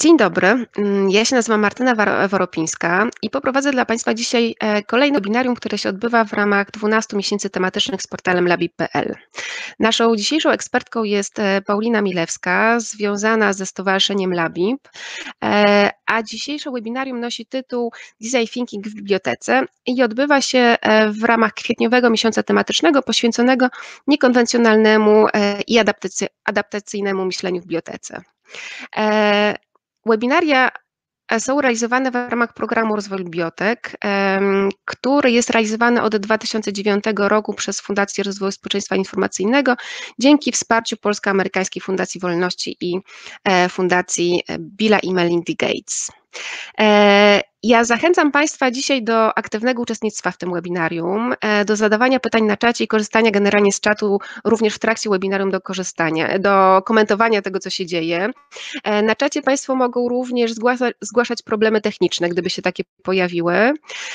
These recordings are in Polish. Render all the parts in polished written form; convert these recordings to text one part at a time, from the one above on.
Dzień dobry, ja się nazywam Martyna Woropińska i poprowadzę dla Państwa dzisiaj kolejne webinarium, które się odbywa w ramach 12 miesięcy tematycznych z portalem labib.pl. Naszą dzisiejszą ekspertką jest Paulina Milewska, związana ze Stowarzyszeniem Labib, a dzisiejsze webinarium nosi tytuł Design Thinking w bibliotece i odbywa się w ramach kwietniowego miesiąca tematycznego poświęconego niekonwencjonalnemu i adaptacyjnemu myśleniu w bibliotece. Webinaria są realizowane w ramach programu Rozwoju Bibliotek, który jest realizowany od 2009 roku przez Fundację Rozwoju Społeczeństwa Informacyjnego dzięki wsparciu Polsko-Amerykańskiej Fundacji Wolności i Fundacji Billa i Melindy Gates. Ja zachęcam Państwa dzisiaj do aktywnego uczestnictwa w tym webinarium, do zadawania pytań na czacie i korzystania generalnie z czatu również w trakcie webinarium do komentowania tego, co się dzieje. Na czacie Państwo mogą również zgłaszać problemy techniczne, gdyby się takie pojawiły.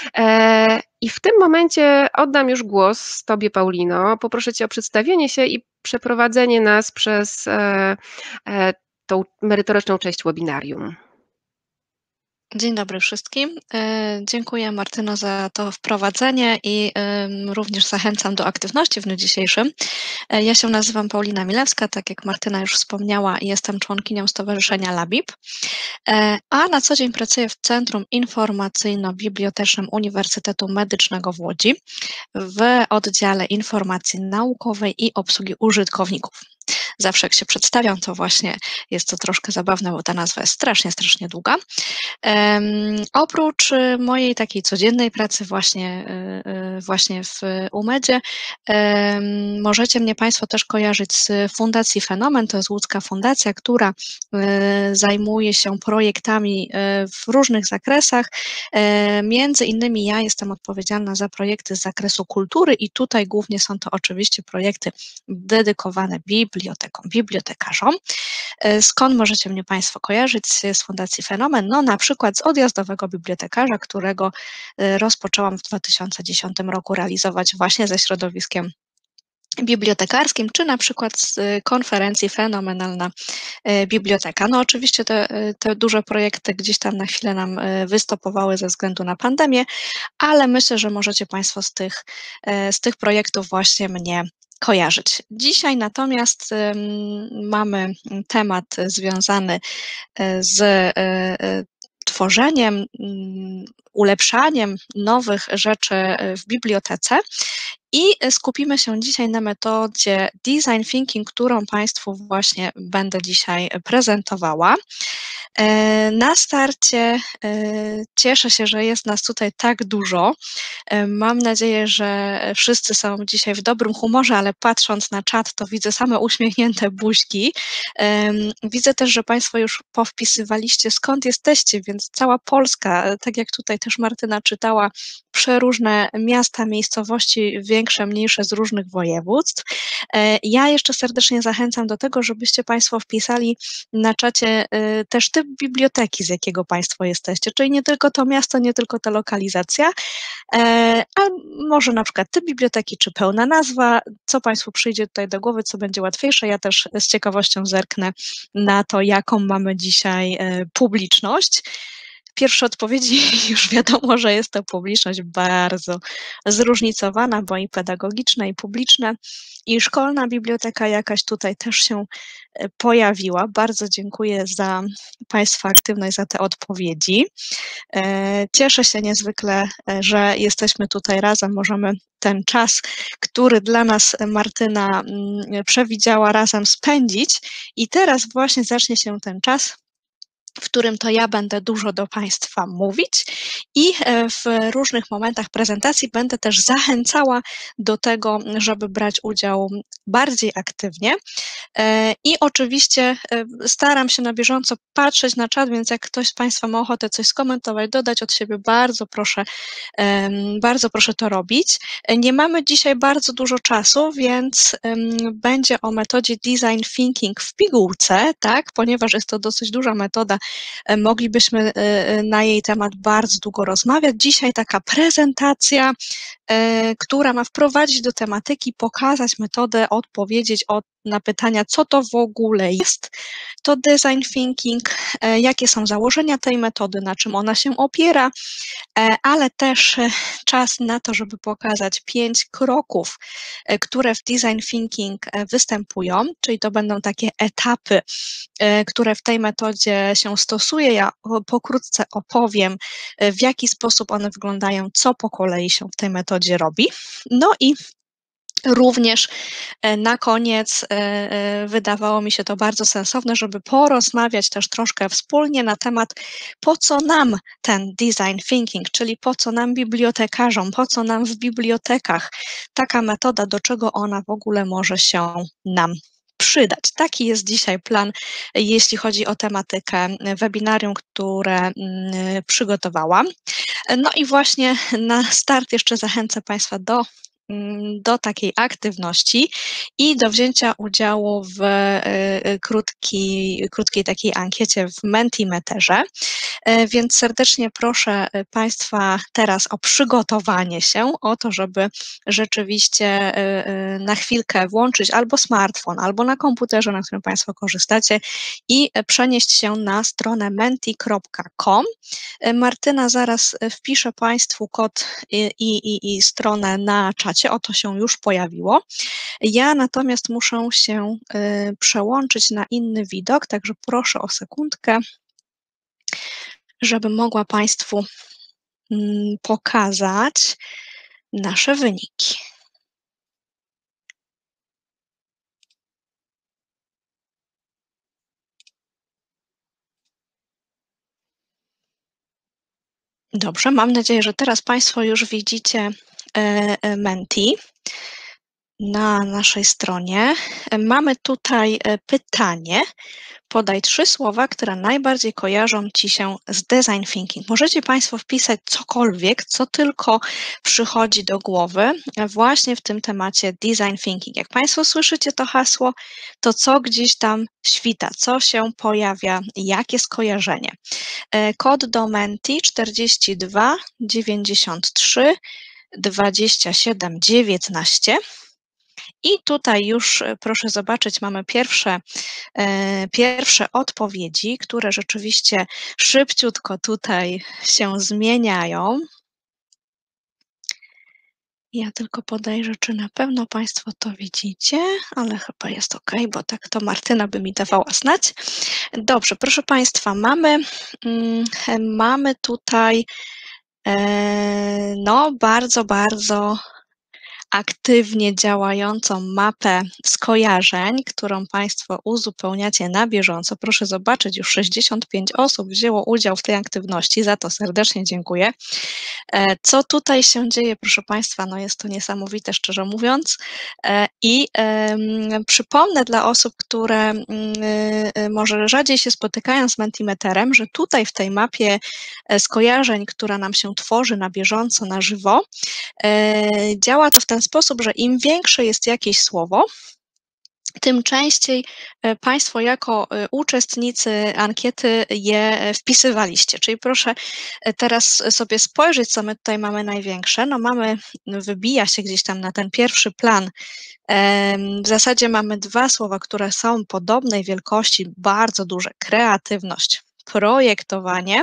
I w tym momencie oddam już głos Tobie, Paulino. Poproszę Cię o przedstawienie się i przeprowadzenie nas przez tą merytoryczną część webinarium. Dzień dobry wszystkim. Dziękuję Martyno za to wprowadzenie i również zachęcam do aktywności w dniu dzisiejszym. Ja się nazywam Paulina Milewska, tak jak Martyna już wspomniała, jestem członkinią Stowarzyszenia Labib, a na co dzień pracuję w Centrum Informacyjno-Bibliotecznym Uniwersytetu Medycznego w Łodzi w oddziale informacji naukowej i obsługi użytkowników. Zawsze jak się przedstawiam, to właśnie jest to troszkę zabawne, bo ta nazwa jest strasznie długa. Oprócz mojej takiej codziennej pracy właśnie w UMED-zie, możecie mnie Państwo też kojarzyć z Fundacji Fenomen. To jest łódzka fundacja, która zajmuje się projektami w różnych zakresach. Między innymi ja jestem odpowiedzialna za projekty z zakresu kultury i tutaj głównie są to oczywiście projekty dedykowane bibliotekarzom. Skąd możecie mnie Państwo kojarzyć z Fundacji Fenomen? No na przykład z odjazdowego bibliotekarza, którego rozpoczęłam w 2010 roku realizować właśnie ze środowiskiem bibliotekarskim, czy na przykład z konferencji Fenomenalna Biblioteka. No oczywiście te duże projekty gdzieś tam na chwilę nam wystopowały ze względu na pandemię, ale myślę, że możecie Państwo z tych projektów właśnie mnie kojarzyć. Dzisiaj natomiast mamy temat związany z tworzeniem, ulepszaniem nowych rzeczy w bibliotece i skupimy się dzisiaj na metodzie Design Thinking, którą Państwu właśnie będę dzisiaj prezentowała. Na starcie cieszę się, że jest nas tutaj tak dużo. Mam nadzieję, że wszyscy są dzisiaj w dobrym humorze, ale patrząc na czat, to widzę same uśmiechnięte buźki. Widzę też, że Państwo już powpisywaliście, skąd jesteście, więc cała Polska, tak jak tutaj też Martyna czytała, przeróżne miasta, miejscowości, większe, mniejsze z różnych województw. Ja jeszcze serdecznie zachęcam do tego, żebyście Państwo wpisali na czacie też typ biblioteki, z jakiego Państwo jesteście, czyli nie tylko to miasto, nie tylko ta lokalizacja, a może na przykład typ biblioteki, czy pełna nazwa, co Państwu przyjdzie tutaj do głowy, co będzie łatwiejsze. Ja też z ciekawością zerknę na to, jaką mamy dzisiaj publiczność. Pierwsze odpowiedzi już wiadomo, że jest to publiczność bardzo zróżnicowana, bo i pedagogiczna, i publiczna, i szkolna biblioteka jakaś tutaj też się pojawiła. Bardzo dziękuję za Państwa aktywność, za te odpowiedzi. Cieszę się niezwykle, że jesteśmy tutaj razem, możemy ten czas, który dla nas Martyna przewidziała, razem spędzić i teraz właśnie zacznie się ten czas, w którym to ja będę dużo do Państwa mówić i w różnych momentach prezentacji będę też zachęcała do tego, żeby brać udział bardziej aktywnie i oczywiście staram się na bieżąco patrzeć na czat, więc jak ktoś z Państwa ma ochotę coś skomentować, dodać od siebie, bardzo proszę to robić. Nie mamy dzisiaj bardzo dużo czasu, więc będzie o metodzie Design Thinking w pigułce, tak, ponieważ jest to dosyć duża metoda, moglibyśmy na jej temat bardzo długo rozmawiać. Dzisiaj taka prezentacja, która ma wprowadzić do tematyki, pokazać metodę, odpowiedzieć na pytania, co to w ogóle jest to design thinking, jakie są założenia tej metody, na czym ona się opiera, ale też czas na to, żeby pokazać 5 kroków, które w design thinking występują, czyli to będą takie etapy, które w tej metodzie się stosuje. Ja pokrótce opowiem, w jaki sposób one wyglądają, co po kolei się w tej metodzie robi. No i również na koniec wydawało mi się to bardzo sensowne, żeby porozmawiać też troszkę wspólnie na temat, po co nam ten design thinking, czyli po co nam bibliotekarzom, po co nam w bibliotekach taka metoda, do czego ona w ogóle może się nam przydać. Taki jest dzisiaj plan, jeśli chodzi o tematykę webinarium, które przygotowałam. No i właśnie na start jeszcze zachęcę Państwa do takiej aktywności i do wzięcia udziału w krótkiej takiej ankiecie w Mentimeterze. Więc serdecznie proszę Państwa teraz o przygotowanie się, o to, żeby rzeczywiście na chwilkę włączyć albo smartfon, albo na komputerze, na którym Państwo korzystacie i przenieść się na stronę menti.com. Martyna zaraz wpisze Państwu kod i stronę na czacie, oto się już pojawiło. Ja natomiast muszę się przełączyć na inny widok, także proszę o sekundkę, żebym mogła Państwu pokazać nasze wyniki. Dobrze, mam nadzieję, że teraz Państwo już widzicie Menti na naszej stronie. Mamy tutaj pytanie. Podaj 3 słowa, które najbardziej kojarzą Ci się z design thinking. Możecie Państwo wpisać cokolwiek, co tylko przychodzi do głowy właśnie w tym temacie design thinking. Jak Państwo słyszycie to hasło, to co gdzieś tam świta, co się pojawia, jakie skojarzenie. Kod do Menti 42 93 27 19. I tutaj już proszę zobaczyć, mamy pierwsze odpowiedzi, które rzeczywiście szybciutko tutaj się zmieniają. Ja tylko podejrzę, czy na pewno Państwo to widzicie, ale chyba jest ok, bo tak to Martyna by mi dawała znać. Dobrze, proszę Państwa, mamy tutaj no bardzo, bardzo aktywnie działającą mapę skojarzeń, którą Państwo uzupełniacie na bieżąco. Proszę zobaczyć, już 65 osób wzięło udział w tej aktywności, za to serdecznie dziękuję. Co tutaj się dzieje, proszę Państwa, no jest to niesamowite, szczerze mówiąc. I przypomnę dla osób, które może rzadziej się spotykają z Mentimeterem, że tutaj w tej mapie skojarzeń, która nam się tworzy na bieżąco, na żywo, działa to w ten sposób, że im większe jest jakieś słowo, tym częściej Państwo jako uczestnicy ankiety je wpisywaliście. Czyli proszę teraz sobie spojrzeć, co my tutaj mamy największe. No wybija się gdzieś tam na ten pierwszy plan. W zasadzie mamy 2 słowa, które są podobnej wielkości, bardzo duże. Kreatywność, projektowanie.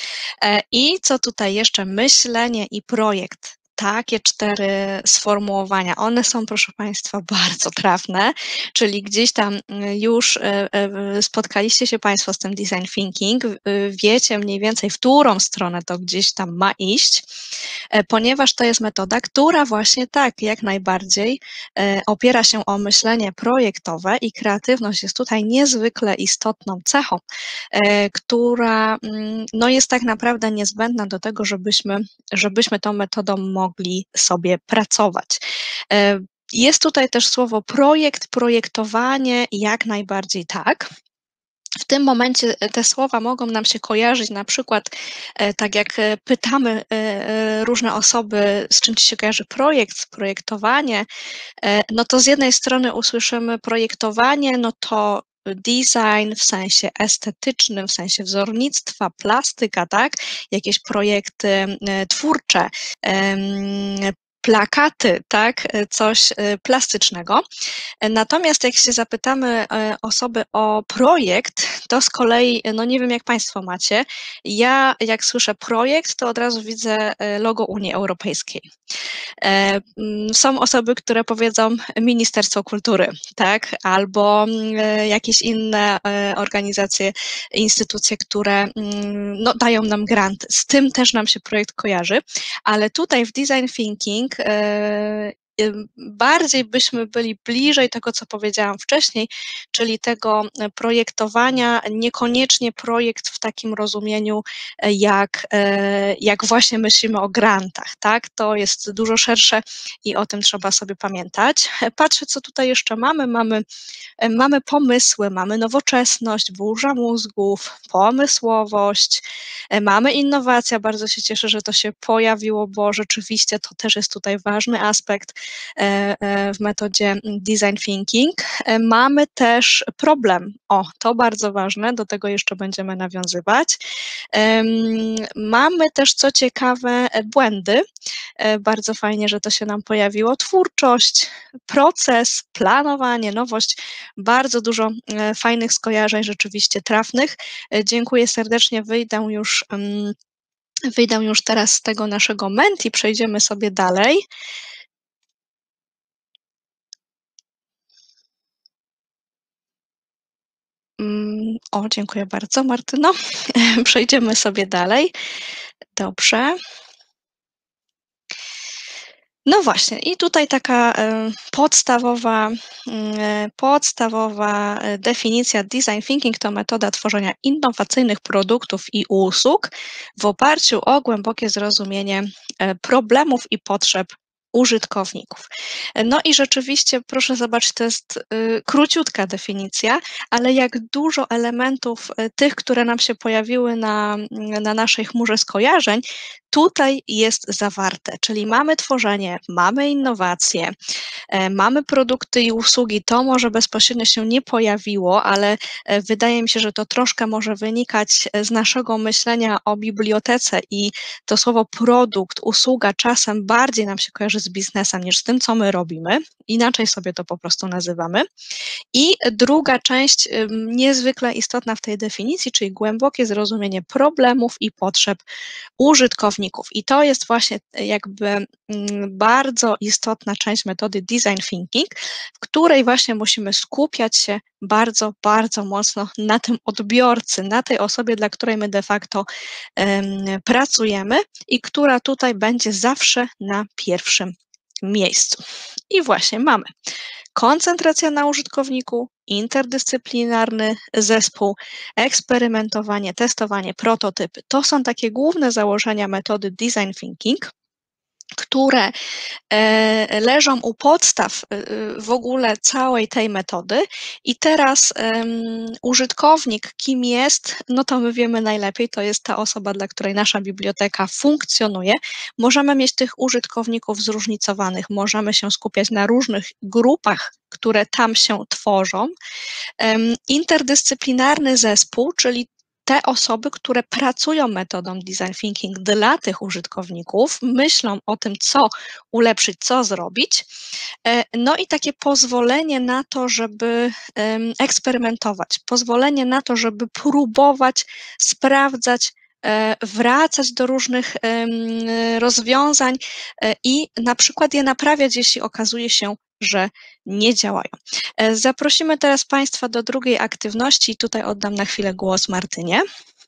I co tutaj jeszcze? Myślenie i projekt. Takie 4 sformułowania. One są, proszę Państwa, bardzo trafne, czyli gdzieś tam już spotkaliście się Państwo z tym design thinking, wiecie mniej więcej, w którą stronę to gdzieś tam ma iść, ponieważ to jest metoda, która właśnie tak, jak najbardziej opiera się o myślenie projektowe i kreatywność jest tutaj niezwykle istotną cechą, która no, jest tak naprawdę niezbędna do tego, żebyśmy tą metodą mogli sobie pracować. Jest tutaj też słowo projekt, projektowanie, jak najbardziej tak. W tym momencie te słowa mogą nam się kojarzyć, na przykład tak jak pytamy różne osoby, z czym Ci się kojarzy projekt, projektowanie, no to z jednej strony usłyszymy projektowanie, no to design w sensie estetycznym, w sensie wzornictwa, plastyka, tak? Jakieś projekty twórcze, plakaty, tak, coś plastycznego. Natomiast jak się zapytamy osoby o projekt, to z kolei, no nie wiem jak Państwo macie, ja jak słyszę projekt, to od razu widzę logo Unii Europejskiej. Są osoby, które powiedzą Ministerstwo Kultury, tak, albo jakieś inne organizacje, instytucje, które no, dają nam granty. Z tym też nam się projekt kojarzy, ale tutaj w Design Thinking bardziej byśmy byli bliżej tego, co powiedziałam wcześniej, czyli tego projektowania, niekoniecznie projekt w takim rozumieniu, jak właśnie myślimy o grantach, tak? To jest dużo szersze i o tym trzeba sobie pamiętać. Patrzę, co tutaj jeszcze mamy. Mamy pomysły, mamy nowoczesność, burza mózgów, pomysłowość, mamy innowacja, bardzo się cieszę, że to się pojawiło, bo rzeczywiście to też jest tutaj ważny aspekt w metodzie Design Thinking. Mamy też problem, to bardzo ważne, do tego jeszcze będziemy nawiązywać. Mamy też, co ciekawe, błędy. Bardzo fajnie, że to się nam pojawiło. Twórczość, proces, planowanie, nowość, bardzo dużo fajnych skojarzeń, rzeczywiście trafnych. Dziękuję serdecznie, wyjdę już teraz z tego naszego Menti, przejdziemy sobie dalej. Dziękuję bardzo, Martyno. Przejdziemy sobie dalej. Dobrze. No właśnie, i tutaj taka podstawowa definicja Design Thinking to metoda tworzenia innowacyjnych produktów i usług w oparciu o głębokie zrozumienie problemów i potrzeb użytkowników. No i rzeczywiście, proszę zobaczyć, to jest króciutka definicja, ale jak dużo elementów tych, które nam się pojawiły na naszej chmurze skojarzeń, tutaj jest zawarte, czyli mamy tworzenie, mamy innowacje, mamy produkty i usługi, to może bezpośrednio się nie pojawiło, ale wydaje mi się, że to troszkę może wynikać z naszego myślenia o bibliotece i to słowo produkt, usługa czasem bardziej nam się kojarzy z biznesem niż z tym, co my robimy. Inaczej sobie to po prostu nazywamy. I druga część niezwykle istotna w tej definicji, czyli głębokie zrozumienie problemów i potrzeb użytkowników. I to jest właśnie jakby bardzo istotna część metody Design Thinking, w której właśnie musimy skupiać się bardzo, bardzo mocno na tym odbiorcy, na tej osobie, dla której my de facto pracujemy i która tutaj będzie zawsze na pierwszym miejscu. I właśnie mamy koncentracja na użytkowniku, interdyscyplinarny zespół, eksperymentowanie, testowanie, prototypy. To są takie główne założenia metody Design Thinking, które leżą u podstaw w ogóle całej tej metody i teraz użytkownik, kim jest, no to my wiemy najlepiej, to jest ta osoba, dla której nasza biblioteka funkcjonuje. Możemy mieć tych użytkowników zróżnicowanych, możemy się skupiać na różnych grupach, które tam się tworzą. Interdyscyplinarny zespół, czyli te osoby, które pracują metodą Design Thinking dla tych użytkowników, myślą o tym, co ulepszyć, co zrobić. No i takie pozwolenie na to, żeby eksperymentować, pozwolenie na to, żeby próbować, sprawdzać, wracać do różnych rozwiązań i na przykład je naprawiać, jeśli okazuje się, że nie działają. Zaprosimy teraz Państwa do drugiej aktywności i tutaj oddam na chwilę głos Martynie.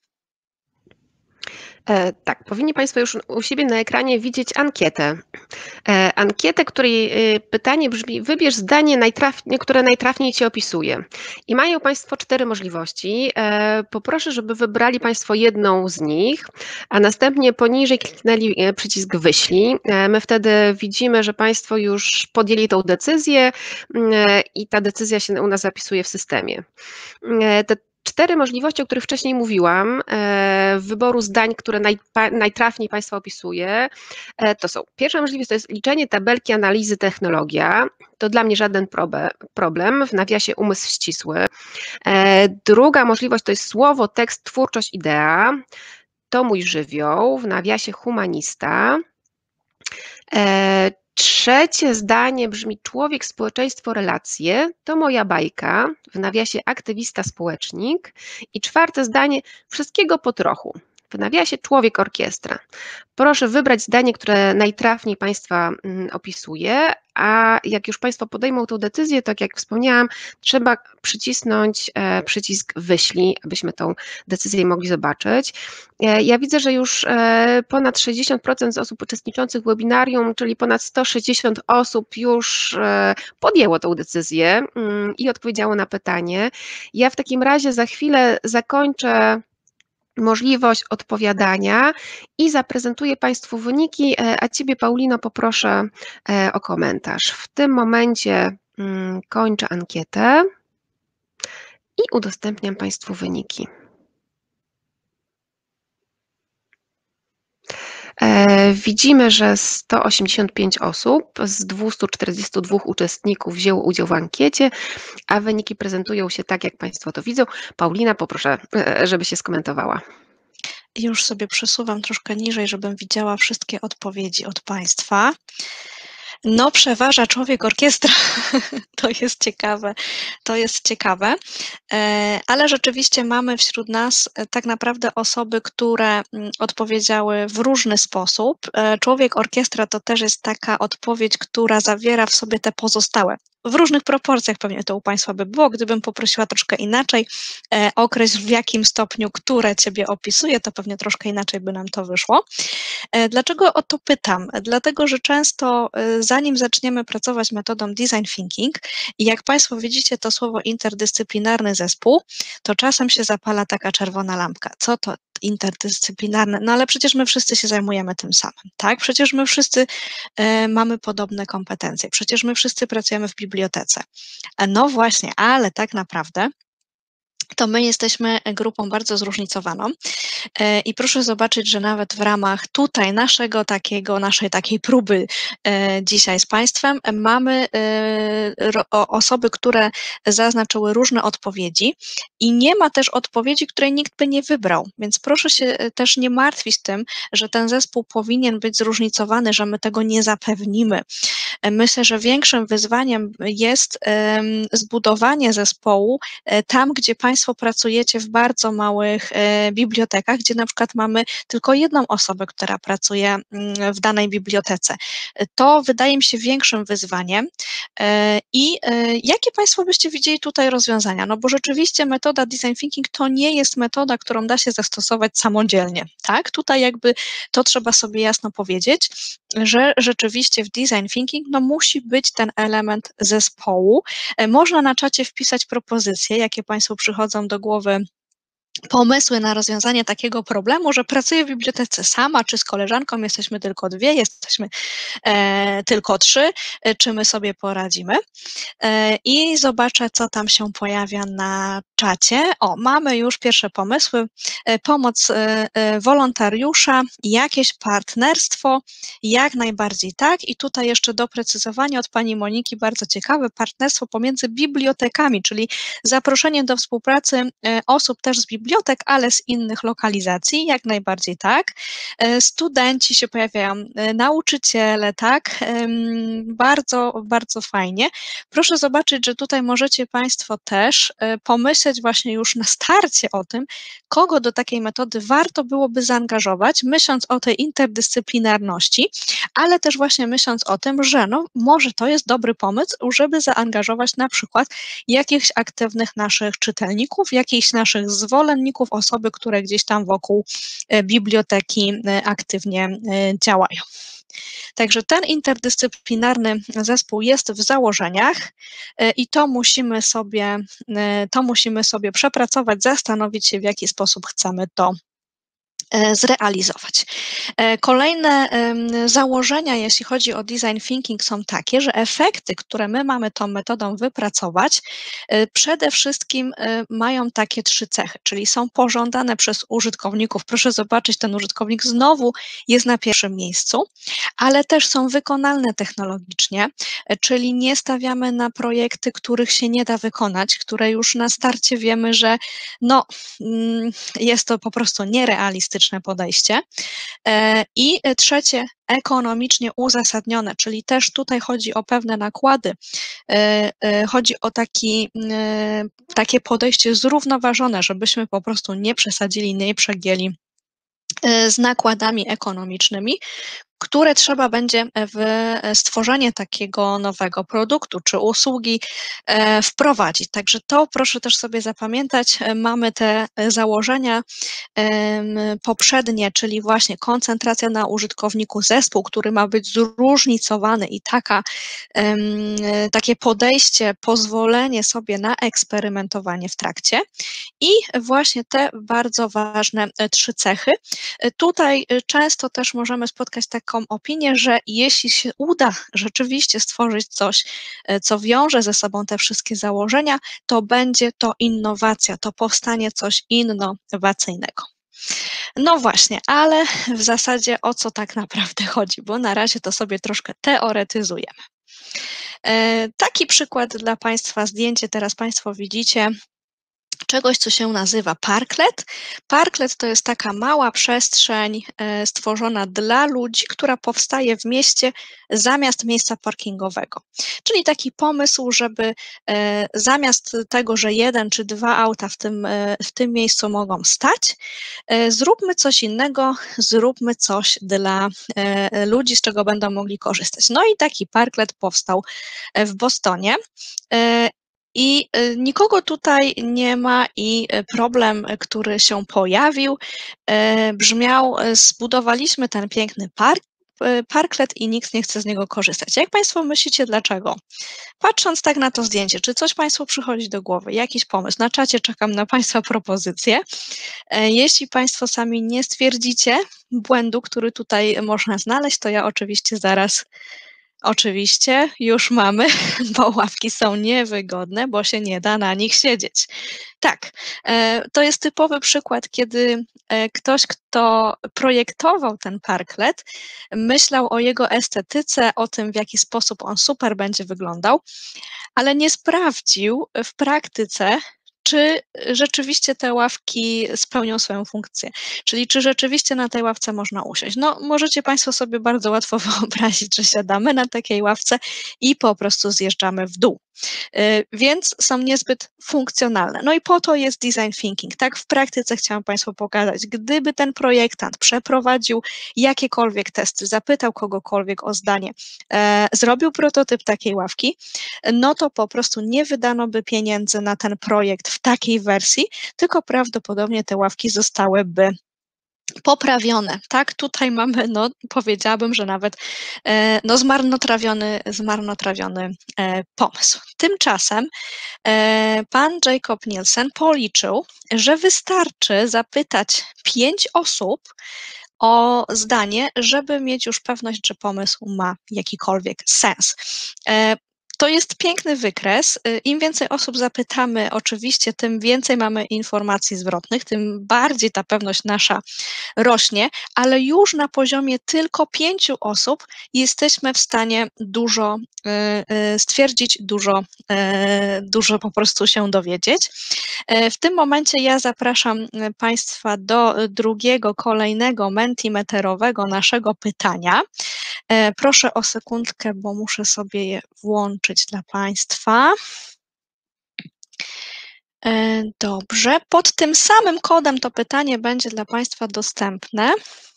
Tak, powinni Państwo już u siebie na ekranie widzieć ankietę. Ankietę, której pytanie brzmi: wybierz zdanie, które najtrafniej Cię opisuje. I mają Państwo 4 możliwości. Poproszę, żeby wybrali Państwo jedną z nich, a następnie poniżej kliknęli przycisk wyślij. My wtedy widzimy, że Państwo już podjęli tą decyzję i ta decyzja się u nas zapisuje w systemie. Te 4 możliwości, o których wcześniej mówiłam, wyboru zdań, które najtrafniej Państwa opisuje, to są: pierwsza możliwość to jest liczenie tabelki analizy technologia, to dla mnie żaden problem, w nawiasie umysł ścisły. Druga możliwość to jest słowo, tekst, twórczość, idea, to mój żywioł, w nawiasie humanista. Trzecie zdanie brzmi: człowiek, społeczeństwo, relacje to moja bajka, w nawiasie aktywista, społecznik. I czwarte zdanie: wszystkiego po trochu, w nawiasie człowiek, orkiestra. Proszę wybrać zdanie, które najtrafniej Państwa opisuje, a jak już Państwo podejmą tę decyzję, tak jak wspomniałam, trzeba przycisnąć przycisk wyślij, abyśmy tą decyzję mogli zobaczyć. Ja widzę, że już ponad 60% z osób uczestniczących w webinarium, czyli ponad 160 osób już podjęło tę decyzję i odpowiedziało na pytanie. Ja w takim razie za chwilę zakończę możliwość odpowiadania i zaprezentuję Państwu wyniki, a Ciebie, Paulino, poproszę o komentarz. W tym momencie kończę ankietę i udostępniam Państwu wyniki. Widzimy, że 185 osób z 242 uczestników wzięło udział w ankiecie, a wyniki prezentują się tak, jak Państwo to widzą. Paulina, poproszę, żeby się skomentowała. Już sobie przesuwam troszkę niżej, żebym widziała wszystkie odpowiedzi od Państwa. No, przeważa człowiek, orkiestra. To jest ciekawe, ale rzeczywiście mamy wśród nas tak naprawdę osoby, które odpowiedziały w różny sposób. Człowiek, orkiestra to też jest taka odpowiedź, która zawiera w sobie te pozostałe. W różnych proporcjach pewnie to u Państwa by było. Gdybym poprosiła troszkę inaczej, określ w jakim stopniu, które Ciebie opisuje, to pewnie troszkę inaczej by nam to wyszło. Dlaczego o to pytam? Dlatego, że często zanim zaczniemy pracować metodą design thinking i jak Państwo widzicie to słowo interdyscyplinarny zespół, to czasem się zapala taka czerwona lampka. Co to interdyscyplinarne? No ale przecież my wszyscy się zajmujemy tym samym, tak? Przecież my wszyscy mamy podobne kompetencje, przecież my wszyscy pracujemy w bibliotece. No właśnie, ale tak naprawdę to my jesteśmy grupą bardzo zróżnicowaną i proszę zobaczyć, że nawet w ramach tutaj naszej takiej próby dzisiaj z Państwem mamy osoby, które zaznaczyły różne odpowiedzi i nie ma też odpowiedzi, której nikt by nie wybrał, więc proszę się też nie martwić tym, że ten zespół powinien być zróżnicowany, że my tego nie zapewnimy. Myślę, że większym wyzwaniem jest zbudowanie zespołu tam, gdzie Państwo pracujecie w bardzo małych bibliotekach, gdzie na przykład mamy tylko jedną osobę, która pracuje w danej bibliotece. To wydaje mi się większym wyzwaniem. I jakie Państwo byście widzieli tutaj rozwiązania? No bo rzeczywiście metoda design thinking to nie jest metoda, którą da się zastosować samodzielnie, tak? Tutaj jakby to trzeba sobie jasno powiedzieć, że rzeczywiście w design thinking no musi być ten element zespołu. Można na czacie wpisać propozycje, jakie Państwu przychodzą do głowy, pomysły na rozwiązanie takiego problemu, że pracuję w bibliotece sama, czy z koleżanką, jesteśmy tylko dwie, jesteśmy tylko trzy, czy my sobie poradzimy. I zobaczę, co tam się pojawia na czacie. O, mamy już pierwsze pomysły. Pomoc wolontariusza, jakieś partnerstwo, jak najbardziej tak. I tutaj jeszcze doprecyzowanie od Pani Moniki, bardzo ciekawe, partnerstwo pomiędzy bibliotekami, czyli zaproszenie do współpracy osób też z bibliotek, ale z innych lokalizacji, jak najbardziej tak. Studenci się pojawiają, nauczyciele, tak, bardzo, bardzo fajnie. Proszę zobaczyć, że tutaj możecie Państwo też pomyśleć właśnie już na starcie o tym, kogo do takiej metody warto byłoby zaangażować, myśląc o tej interdyscyplinarności, ale też właśnie myśląc o tym, że no, może to jest dobry pomysł, żeby zaangażować na przykład jakichś aktywnych naszych czytelników, jakichś naszych zwolenników, osoby, które gdzieś tam wokół biblioteki aktywnie działają. Także ten interdyscyplinarny zespół jest w założeniach i to musimy sobie przepracować, zastanowić się, w jaki sposób chcemy to zrealizować. Kolejne założenia, jeśli chodzi o design thinking, są takie, że efekty, które my mamy tą metodą wypracować, przede wszystkim mają takie trzy cechy, czyli są pożądane przez użytkowników. Proszę zobaczyć, ten użytkownik znowu jest na pierwszym miejscu, ale też są wykonalne technologicznie, czyli nie stawiamy na projekty, których się nie da wykonać, które już na starcie wiemy, że no, jest to po prostu nierealistyczne. pragmatyczne podejście. I trzecie, ekonomicznie uzasadnione, czyli też tutaj chodzi o pewne nakłady, chodzi o takie podejście zrównoważone, żebyśmy po prostu nie przesadzili, nie przegięli z nakładami ekonomicznymi, które trzeba będzie w stworzenie takiego nowego produktu czy usługi wprowadzić. Także to proszę też sobie zapamiętać. Mamy te założenia poprzednie, czyli właśnie koncentracja na użytkowniku, zespół, który ma być zróżnicowany i takie podejście, pozwolenie sobie na eksperymentowanie w trakcie i właśnie te bardzo ważne 3 cechy. Tutaj często też możemy spotkać taką opinię, że jeśli się uda rzeczywiście stworzyć coś, co wiąże ze sobą te wszystkie założenia, to będzie to innowacja, to powstanie coś innowacyjnego. No właśnie, ale w zasadzie o co tak naprawdę chodzi, bo na razie to sobie troszkę teoretyzujemy. Taki przykład dla Państwa, zdjęcie teraz Państwo widzicie czegoś, co się nazywa parklet. Parklet to jest taka mała przestrzeń stworzona dla ludzi, która powstaje w mieście zamiast miejsca parkingowego. Czyli taki pomysł, żeby zamiast tego, że 1 czy 2 auta w tym miejscu mogą stać, zróbmy coś innego, zróbmy coś dla ludzi, z czego będą mogli korzystać. No i taki parklet powstał w Bostonie. I nikogo tutaj nie ma i problem, który się pojawił, brzmiał: zbudowaliśmy ten piękny parklet i nikt nie chce z niego korzystać. Jak Państwo myślicie, dlaczego? Patrząc tak na to zdjęcie, czy coś Państwu przychodzi do głowy, jakiś pomysł? Na czacie czekam na Państwa propozycje. Jeśli Państwo sami nie stwierdzicie błędu, który tutaj można znaleźć, to ja oczywiście zaraz już mamy, bo ławki są niewygodne, bo się nie da na nich siedzieć. Tak, to jest typowy przykład, kiedy ktoś, kto projektował ten parklet, myślał o jego estetyce, o tym, w jaki sposób on super będzie wyglądał, ale nie sprawdził w praktyce, czy rzeczywiście te ławki spełnią swoją funkcję, czyli czy rzeczywiście na tej ławce można usiąść. No, możecie Państwo sobie bardzo łatwo wyobrazić, że siadamy na takiej ławce i po prostu zjeżdżamy w dół. Więc są niezbyt funkcjonalne. No i po to jest design thinking. Tak w praktyce chciałam Państwu pokazać, gdyby ten projektant przeprowadził jakiekolwiek testy, zapytał kogokolwiek o zdanie, zrobił prototyp takiej ławki, no to po prostu nie wydano by pieniędzy na ten projekt w takiej wersji, tylko prawdopodobnie te ławki zostałyby poprawione. Tak, tutaj mamy, no powiedziałabym, że nawet no, zmarnotrawiony pomysł. Tymczasem pan Jacob Nielsen policzył, że wystarczy zapytać 5 osób o zdanie, żeby mieć już pewność, że pomysł ma jakikolwiek sens. To jest piękny wykres. Im więcej osób zapytamy, oczywiście, tym więcej mamy informacji zwrotnych, tym bardziej ta pewność nasza rośnie, ale już na poziomie tylko 5 osób jesteśmy w stanie dużo stwierdzić, dużo po prostu się dowiedzieć. W tym momencie ja zapraszam Państwa do drugiego, kolejnego mentimeterowego naszego pytania. Proszę o sekundkę, bo muszę sobie je włączyć dla Państwa. Dobrze, pod tym samym kodem to pytanie będzie dla Państwa dostępne.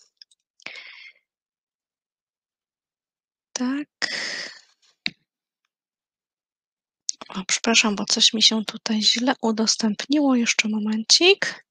Tak. O, przepraszam, bo coś mi się tutaj źle udostępniło. Jeszcze momencik.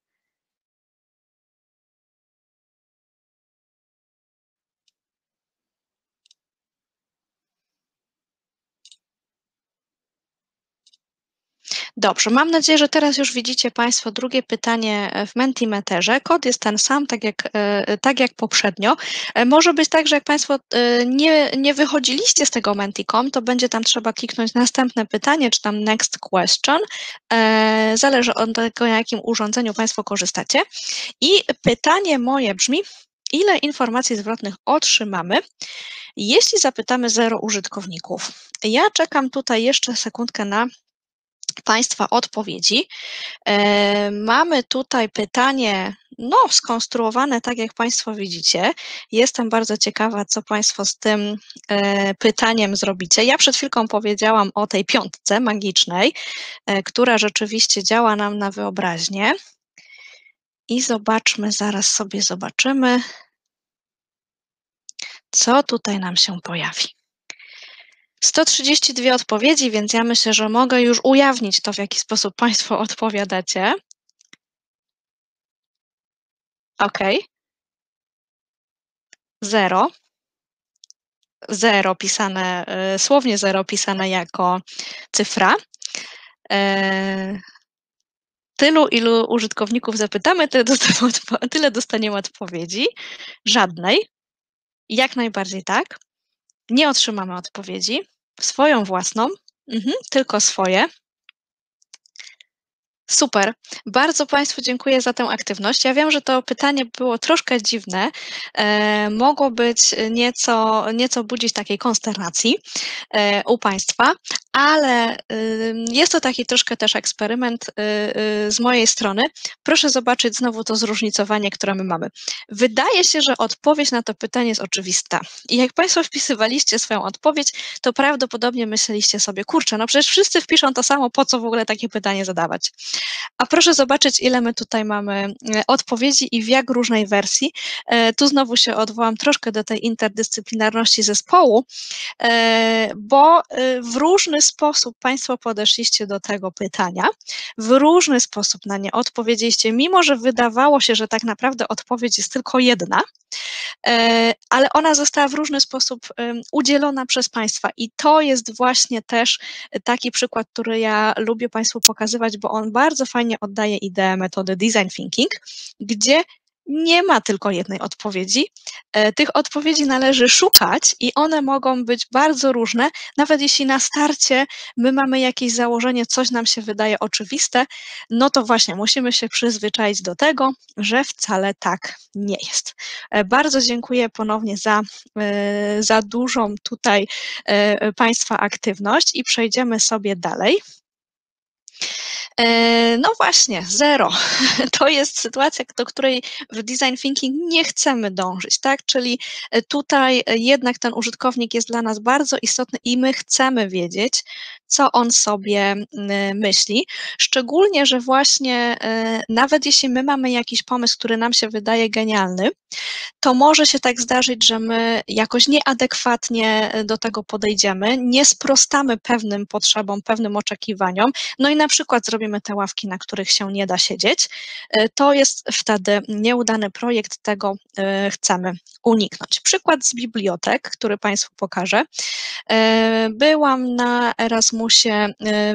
Dobrze, mam nadzieję, że teraz już widzicie Państwo drugie pytanie w Mentimeterze. Kod jest ten sam, tak jak poprzednio. Może być tak, że jak Państwo nie wychodziliście z tego Menti.com, to będzie tam trzeba kliknąć następne pytanie, czy tam next question. Zależy od tego, na jakim urządzeniu Państwo korzystacie. I pytanie moje brzmi: ile informacji zwrotnych otrzymamy, jeśli zapytamy 0 użytkowników? Ja czekam tutaj jeszcze sekundkę na Państwa odpowiedzi. Mamy tutaj pytanie, no, skonstruowane tak, jak Państwo widzicie. Jestem bardzo ciekawa, co Państwo z tym pytaniem zrobicie. Ja przed chwilką powiedziałam o tej piątce magicznej, która rzeczywiście działa nam na wyobraźnię. I zobaczmy, zaraz sobie zobaczymy, co tutaj nam się pojawi. 132 odpowiedzi, więc ja myślę, że mogę już ujawnić to, w jaki sposób Państwo odpowiadacie. OK. 0. 0 pisane, słownie 0 pisane jako cyfra. Tylu, ilu użytkowników zapytamy, tyle dostaniemy odpowiedzi. Żadnej. Jak najbardziej tak. Nie otrzymamy odpowiedzi. Swoją własną. Tylko swoje. Super. Bardzo Państwu dziękuję za tę aktywność. Ja wiem, że to pytanie było troszkę dziwne, mogło być nieco budzić takiej konsternacji u Państwa, ale jest to taki troszkę też eksperyment z mojej strony. Proszę zobaczyć znowu to zróżnicowanie, które my mamy. Wydaje się, że odpowiedź na to pytanie jest oczywista. I jak Państwo wpisywaliście swoją odpowiedź, to prawdopodobnie myśleliście sobie, kurczę, no przecież wszyscy wpiszą to samo, po co w ogóle takie pytanie zadawać. A proszę zobaczyć, ile my tutaj mamy odpowiedzi i w jak różnej wersji. Tu znowu się odwołam troszkę do tej interdyscyplinarności zespołu, bo w różny sposób Państwo podeszliście do tego pytania, w różny sposób na nie odpowiedzieliście, mimo że wydawało się, że tak naprawdę odpowiedź jest tylko jedna, ale ona została w różny sposób udzielona przez Państwa i to jest właśnie też taki przykład, który ja lubię Państwu pokazywać, bo on bardzo fajnie oddaje ideę metody design thinking, gdzie nie ma tylko jednej odpowiedzi. Tych odpowiedzi należy szukać i one mogą być bardzo różne, nawet jeśli na starcie my mamy jakieś założenie, coś nam się wydaje oczywiste, no to właśnie musimy się przyzwyczaić do tego, że wcale tak nie jest. Bardzo dziękuję ponownie za dużą tutaj Państwa aktywność i przejdziemy sobie dalej. No właśnie, 0. To jest sytuacja, do której w design thinking nie chcemy dążyć, tak? Czyli tutaj jednak ten użytkownik jest dla nas bardzo istotny i my chcemy wiedzieć, co on sobie myśli. Szczególnie, że właśnie nawet jeśli my mamy jakiś pomysł, który nam się wydaje genialny, to może się tak zdarzyć, że my jakoś nieadekwatnie do tego podejdziemy, nie sprostamy pewnym potrzebom, pewnym oczekiwaniom, no i na przykład zrobimy te ławki, na których się nie da siedzieć. To jest wtedy nieudany projekt, tego chcemy uniknąć. Przykład z bibliotek, który Państwu pokażę. Byłam na Erasmusie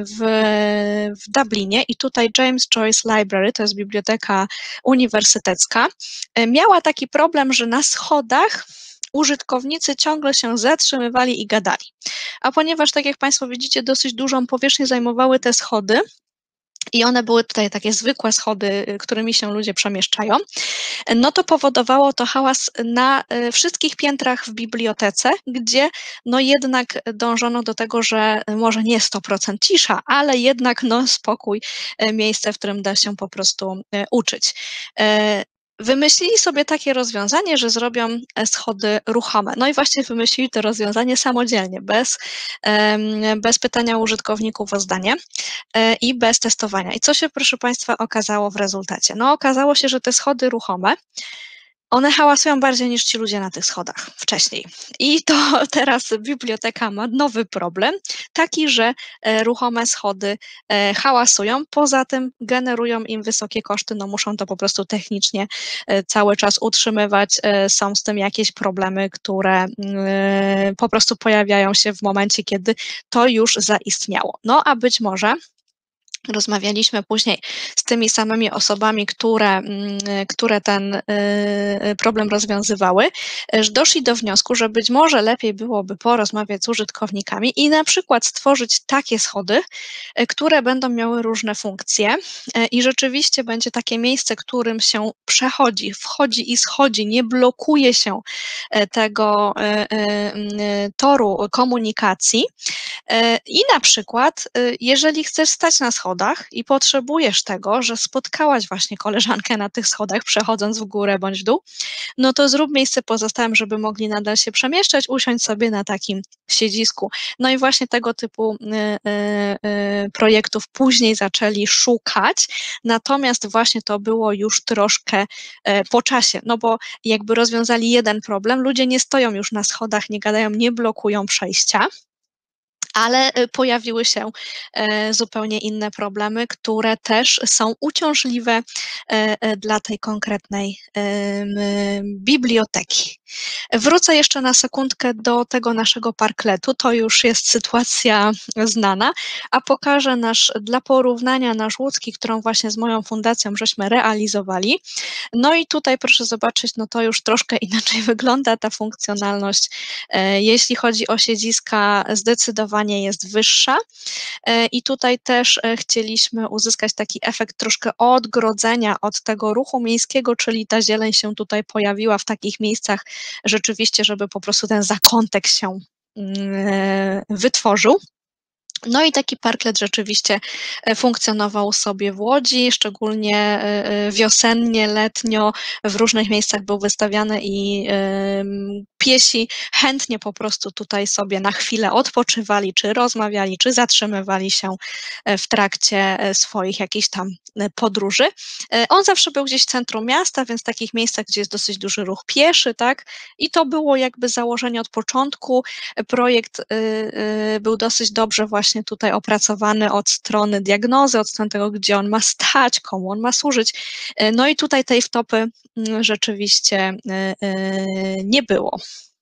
w Dublinie i tutaj James Joyce Library, to jest biblioteka uniwersytecka, miała taki problem, że na schodach użytkownicy ciągle się zatrzymywali i gadali. A ponieważ, tak jak Państwo widzicie, dosyć dużą powierzchnię zajmowały te schody, i one były tutaj takie zwykłe schody, którymi się ludzie przemieszczają, no to powodowało to hałas na wszystkich piętrach w bibliotece, gdzie no jednak dążono do tego, że może nie 100% cisza, ale jednak no spokój, miejsce, w którym da się po prostu uczyć. Wymyślili sobie takie rozwiązanie, że zrobią schody ruchome. No i właśnie wymyślili to rozwiązanie samodzielnie, bez pytania użytkowników o zdanie i bez testowania. I co się, proszę Państwa, okazało w rezultacie? No okazało się, że te schody ruchome, one hałasują bardziej niż ci ludzie na tych schodach wcześniej. I to teraz biblioteka ma nowy problem, taki, że ruchome schody hałasują, poza tym generują im wysokie koszty, no muszą to po prostu technicznie cały czas utrzymywać, są z tym jakieś problemy, które po prostu pojawiają się w momencie, kiedy to już zaistniało. No a być może Rozmawialiśmy później z tymi samymi osobami, które ten problem rozwiązywały, że doszli do wniosku, że być może lepiej byłoby porozmawiać z użytkownikami i na przykład stworzyć takie schody, które będą miały różne funkcje i rzeczywiście będzie takie miejsce, którym się przechodzi, wchodzi i schodzi, nie blokuje się tego toru komunikacji. I na przykład, jeżeli chcesz stać na schodach i potrzebujesz tego, że spotkałaś właśnie koleżankę na tych schodach, przechodząc w górę bądź w dół, no to zrób miejsce pozostałym, żeby mogli nadal się przemieszczać, usiądź sobie na takim siedzisku. No i właśnie tego typu projektów później zaczęli szukać, natomiast właśnie to było już troszkę po czasie, no bo jakby rozwiązali jeden problem, ludzie nie stoją już na schodach, nie gadają, nie blokują przejścia, ale pojawiły się zupełnie inne problemy, które też są uciążliwe dla tej konkretnej biblioteki. Wrócę jeszcze na sekundkę do tego naszego parkletu, to już jest sytuacja znana, a pokażę dla porównania nasz łódzki, którą właśnie z moją fundacją żeśmy realizowali. No i tutaj proszę zobaczyć, no to już troszkę inaczej wygląda ta funkcjonalność. Jeśli chodzi o siedziska, zdecydowanie jest wyższa i tutaj też chcieliśmy uzyskać taki efekt troszkę odgrodzenia od tego ruchu miejskiego, czyli ta zieleń się tutaj pojawiła w takich miejscach rzeczywiście, żeby po prostu ten zakątek się wytworzył. No i taki parklet rzeczywiście funkcjonował sobie w Łodzi, szczególnie wiosennie, letnio, w różnych miejscach był wystawiany i piesi chętnie po prostu tutaj sobie na chwilę odpoczywali, czy rozmawiali, czy zatrzymywali się w trakcie swoich jakichś tam podróży. On zawsze był gdzieś w centrum miasta, więc w takich miejscach, gdzie jest dosyć duży ruch pieszy, tak? I to było jakby założenie od początku. Projekt był dosyć dobrze właśnie tutaj opracowany od strony diagnozy, od strony tego, gdzie on ma stać, komu on ma służyć. No i tutaj tej wtopy rzeczywiście nie było.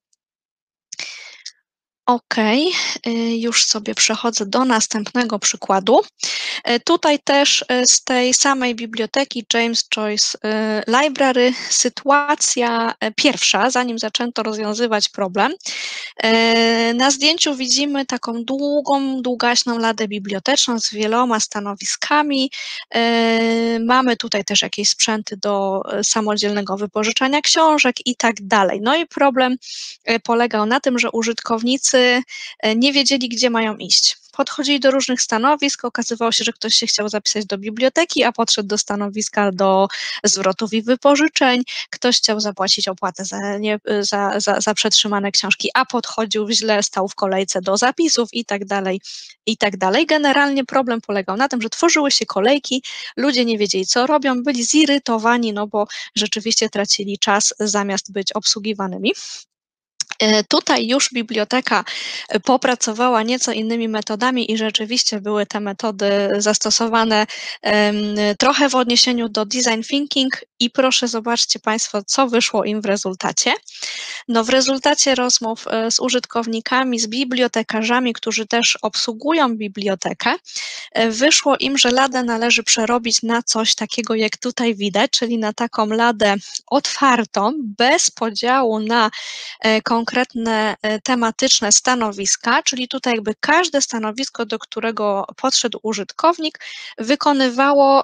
Okej, już sobie przechodzę do następnego przykładu. Tutaj też z tej samej biblioteki James Joyce Library sytuacja pierwsza, zanim zaczęto rozwiązywać problem. Na zdjęciu widzimy taką długaśną ladę biblioteczną z wieloma stanowiskami. Mamy tutaj też jakieś sprzęty do samodzielnego wypożyczania książek i tak dalej. No i problem polegał na tym, że użytkownicy nie wiedzieli, gdzie mają iść. Podchodzili do różnych stanowisk, okazywało się, że ktoś się chciał zapisać do biblioteki, a podszedł do stanowiska do zwrotów i wypożyczeń, ktoś chciał zapłacić opłatę za przetrzymane książki, a podchodził źle, stał w kolejce do zapisów i tak dalej, i tak dalej. Generalnie problem polegał na tym, że tworzyły się kolejki, ludzie nie wiedzieli, co robią, byli zirytowani, no bo rzeczywiście tracili czas zamiast być obsługiwanymi. Tutaj już biblioteka popracowała nieco innymi metodami i rzeczywiście były te metody zastosowane trochę w odniesieniu do design thinking i proszę zobaczcie Państwo, co wyszło im w rezultacie. No w rezultacie rozmów z użytkownikami, z bibliotekarzami, którzy też obsługują bibliotekę, wyszło im, że ladę należy przerobić na coś takiego, jak tutaj widać, czyli na taką ladę otwartą, bez podziału na konkretne tematyczne stanowiska, czyli tutaj jakby każde stanowisko, do którego podszedł użytkownik, wykonywało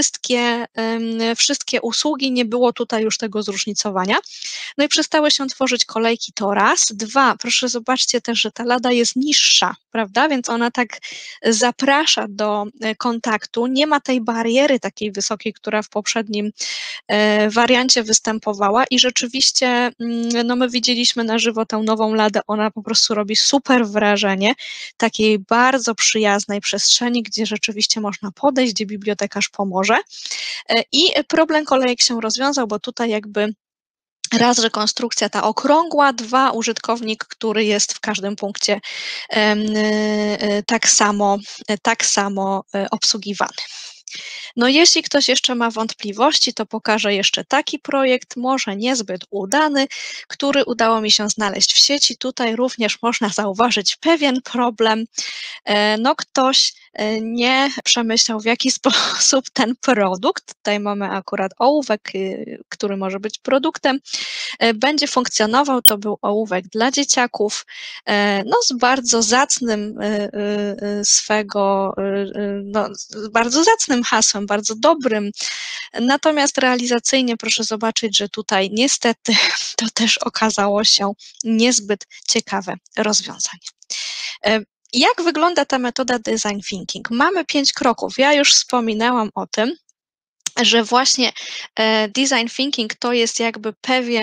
wszystkie usługi, nie było tutaj już tego zróżnicowania. No i przestały się tworzyć kolejki, to raz. Dwa, proszę zobaczcie też, że ta lada jest niższa, prawda, więc ona tak zaprasza do kontaktu, nie ma tej bariery takiej wysokiej, która w poprzednim wariancie występowała i rzeczywiście no my widzieliśmy na żywo tę nową ladę, ona po prostu robi super wrażenie takiej bardzo przyjaznej przestrzeni, gdzie rzeczywiście można podejść, gdzie bibliotekarz pomoże i problem kolejek się rozwiązał, bo tutaj jakby raz, że konstrukcja ta okrągła, dwa, użytkownik, który jest w każdym punkcie tak samo obsługiwany. No jeśli ktoś jeszcze ma wątpliwości, to pokażę jeszcze taki projekt, może niezbyt udany, który udało mi się znaleźć w sieci. Tutaj również można zauważyć pewien problem. No ktoś nie przemyślał, w jaki sposób ten produkt, tutaj mamy akurat ołówek, który może być produktem, będzie funkcjonował. To był ołówek dla dzieciaków, no z bardzo zacnym z bardzo zacnym hasłem, bardzo dobrym. Natomiast realizacyjnie proszę zobaczyć, że tutaj niestety to też okazało się niezbyt ciekawe rozwiązanie. Jak wygląda ta metoda design thinking? Mamy 5 kroków. Ja już wspominałam o tym, że właśnie design thinking to jest jakby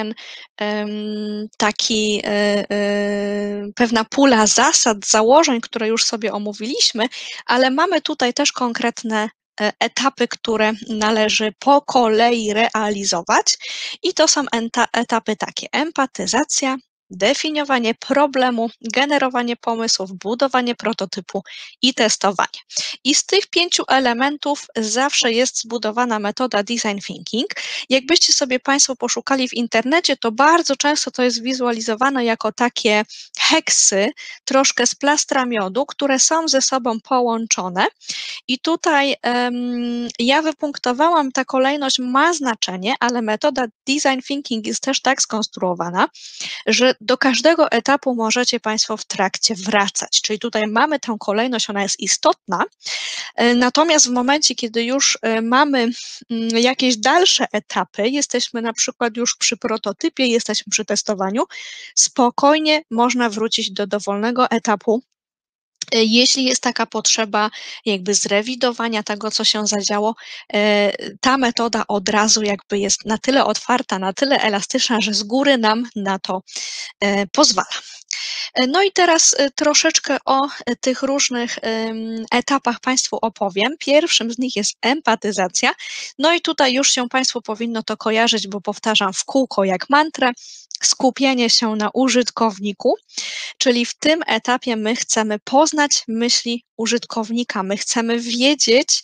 pewna pula zasad, założeń, które już sobie omówiliśmy, ale mamy tutaj też konkretne etapy, które należy po kolei realizować i to są etapy takie: empatyzacja, definiowanie problemu, generowanie pomysłów, budowanie prototypu i testowanie. I z tych 5 elementów zawsze jest zbudowana metoda design thinking. Jakbyście sobie Państwo poszukali w internecie, to bardzo często to jest wizualizowane jako takie heksy, troszkę z plastra miodu, które są ze sobą połączone. I tutaj ja wypunktowałam, ta kolejność ma znaczenie, ale metoda design thinking jest też tak skonstruowana, że do każdego etapu możecie Państwo w trakcie wracać. Czyli tutaj mamy tę kolejność, ona jest istotna, natomiast w momencie, kiedy już mamy jakieś dalsze etapy, jesteśmy na przykład już przy prototypie, jesteśmy przy testowaniu, spokojnie można wrócić do dowolnego etapu, jeśli jest taka potrzeba jakby zrewidowania tego, co się zadziało. Ta metoda od razu jakby jest na tyle otwarta, na tyle elastyczna, że z góry nam na to pozwala. No i teraz troszeczkę o tych różnych etapach Państwu opowiem. Pierwszym z nich jest empatyzacja. No i tutaj już się Państwu powinno to kojarzyć, bo powtarzam w kółko jak mantrę: skupienie się na użytkowniku, czyli w tym etapie my chcemy poznać myśli użytkownika, my chcemy wiedzieć,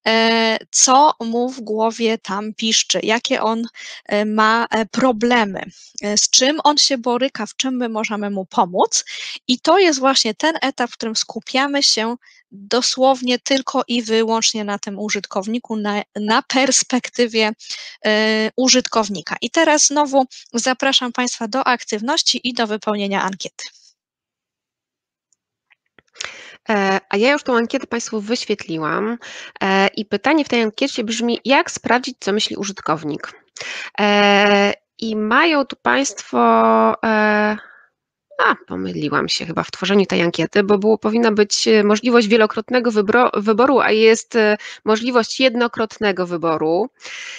co mu w głowie tam piszczy, jakie on ma problemy, z czym on się boryka, w czym my możemy mu pomóc. I to jest właśnie ten etap, w którym skupiamy się dosłownie tylko i wyłącznie na tym użytkowniku, na perspektywie użytkownika. I teraz znowu zapraszam Państwa do aktywności i do wypełnienia ankiety. A ja już tą ankietę Państwu wyświetliłam i pytanie w tej ankiecie brzmi: jak sprawdzić, co myśli użytkownik? I mają tu Państwo... pomyliłam się chyba w tworzeniu tej ankiety, bo powinna być możliwość wielokrotnego wyboru, a jest możliwość jednokrotnego wyboru.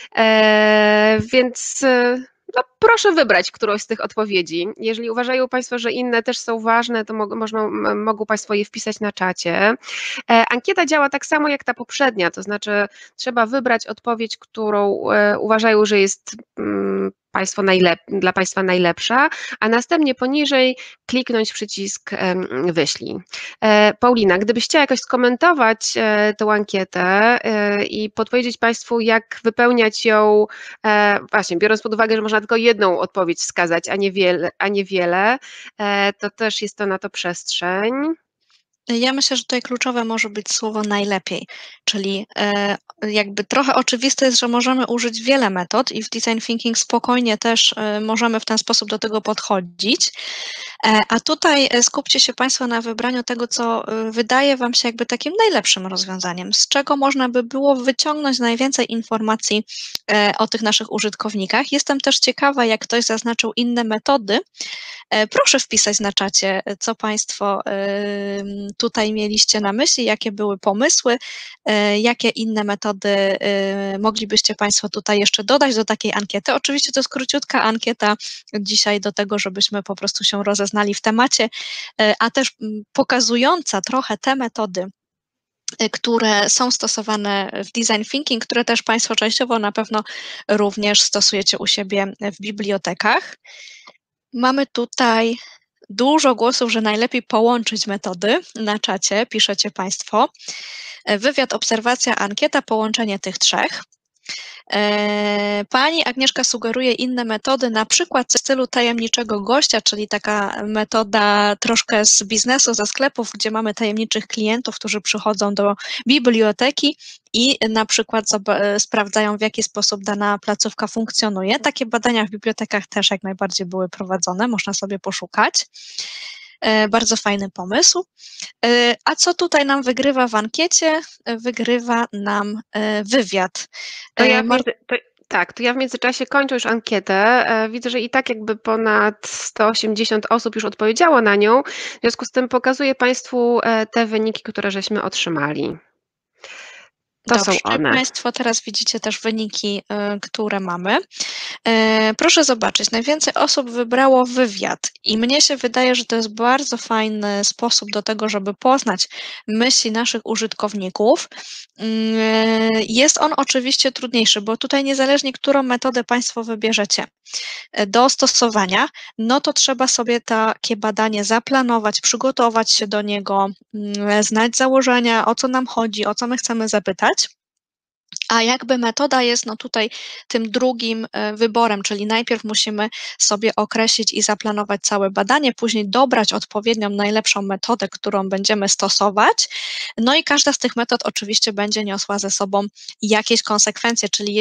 Więc no, proszę wybrać którąś z tych odpowiedzi. Jeżeli uważają Państwo, że inne też są ważne, to mogą Państwo je wpisać na czacie. Ankieta działa tak samo jak ta poprzednia, to znaczy trzeba wybrać odpowiedź, którą uważają, że jest dla Państwa najlepsza, a następnie poniżej kliknąć przycisk wyślij. Paulina, gdybyś chciała jakoś skomentować tę ankietę i podpowiedzieć Państwu, jak wypełniać ją, właśnie biorąc pod uwagę, że można tylko jedną odpowiedź wskazać, a nie wiele, to też jest to na to przestrzeń. Ja myślę, że tutaj kluczowe może być słowo najlepiej, czyli jakby trochę oczywiste jest, że możemy użyć wiele metod i w design thinking spokojnie też możemy w ten sposób do tego podchodzić, a tutaj skupcie się Państwo na wybraniu tego, co wydaje Wam się jakby takim najlepszym rozwiązaniem, z czego można by było wyciągnąć najwięcej informacji o tych naszych użytkownikach. Jestem też ciekawa, jak ktoś zaznaczył inne metody. Proszę wpisać na czacie, co Państwo tutaj mieliście na myśli, jakie były pomysły, jakie inne metody moglibyście Państwo tutaj jeszcze dodać do takiej ankiety. Oczywiście to jest króciutka ankieta dzisiaj do tego, żebyśmy po prostu się rozeznali w temacie, a też pokazująca trochę te metody, które są stosowane w design thinking, które też Państwo częściowo na pewno również stosujecie u siebie w bibliotekach. Mamy tutaj dużo głosów, że najlepiej połączyć metody na czacie, piszecie Państwo. Wywiad, obserwacja, ankieta, połączenie tych trzech. Pani Agnieszka sugeruje inne metody, na przykład w stylu tajemniczego gościa, czyli taka metoda troszkę z biznesu, ze sklepów, gdzie mamy tajemniczych klientów, którzy przychodzą do biblioteki i na przykład sprawdzają, w jaki sposób dana placówka funkcjonuje. Takie badania w bibliotekach też jak najbardziej były prowadzone, można sobie poszukać. Bardzo fajny pomysł. A co tutaj nam wygrywa w ankiecie? Wygrywa nam wywiad. To ja w między... to ja w międzyczasie kończę już ankietę. Widzę, że i tak jakby ponad 180 osób już odpowiedziało na nią. W związku z tym pokazuję Państwu te wyniki, które żeśmy otrzymali. To są Dobrze, one. Państwo teraz widzicie też wyniki, które mamy. Proszę zobaczyć, najwięcej osób wybrało wywiad i mnie się wydaje, że to jest bardzo fajny sposób do tego, żeby poznać myśli naszych użytkowników. Jest on oczywiście trudniejszy, bo tutaj niezależnie, którą metodę Państwo wybierzecie do stosowania, no to trzeba sobie takie badanie zaplanować, przygotować się do niego, znać założenia, o co nam chodzi, o co my chcemy zapytać. A jakby metoda jest no tutaj tym drugim wyborem, czyli najpierw musimy sobie określić i zaplanować całe badanie, później dobrać odpowiednią, najlepszą metodę, którą będziemy stosować. No i każda z tych metod oczywiście będzie niosła ze sobą jakieś konsekwencje, czyli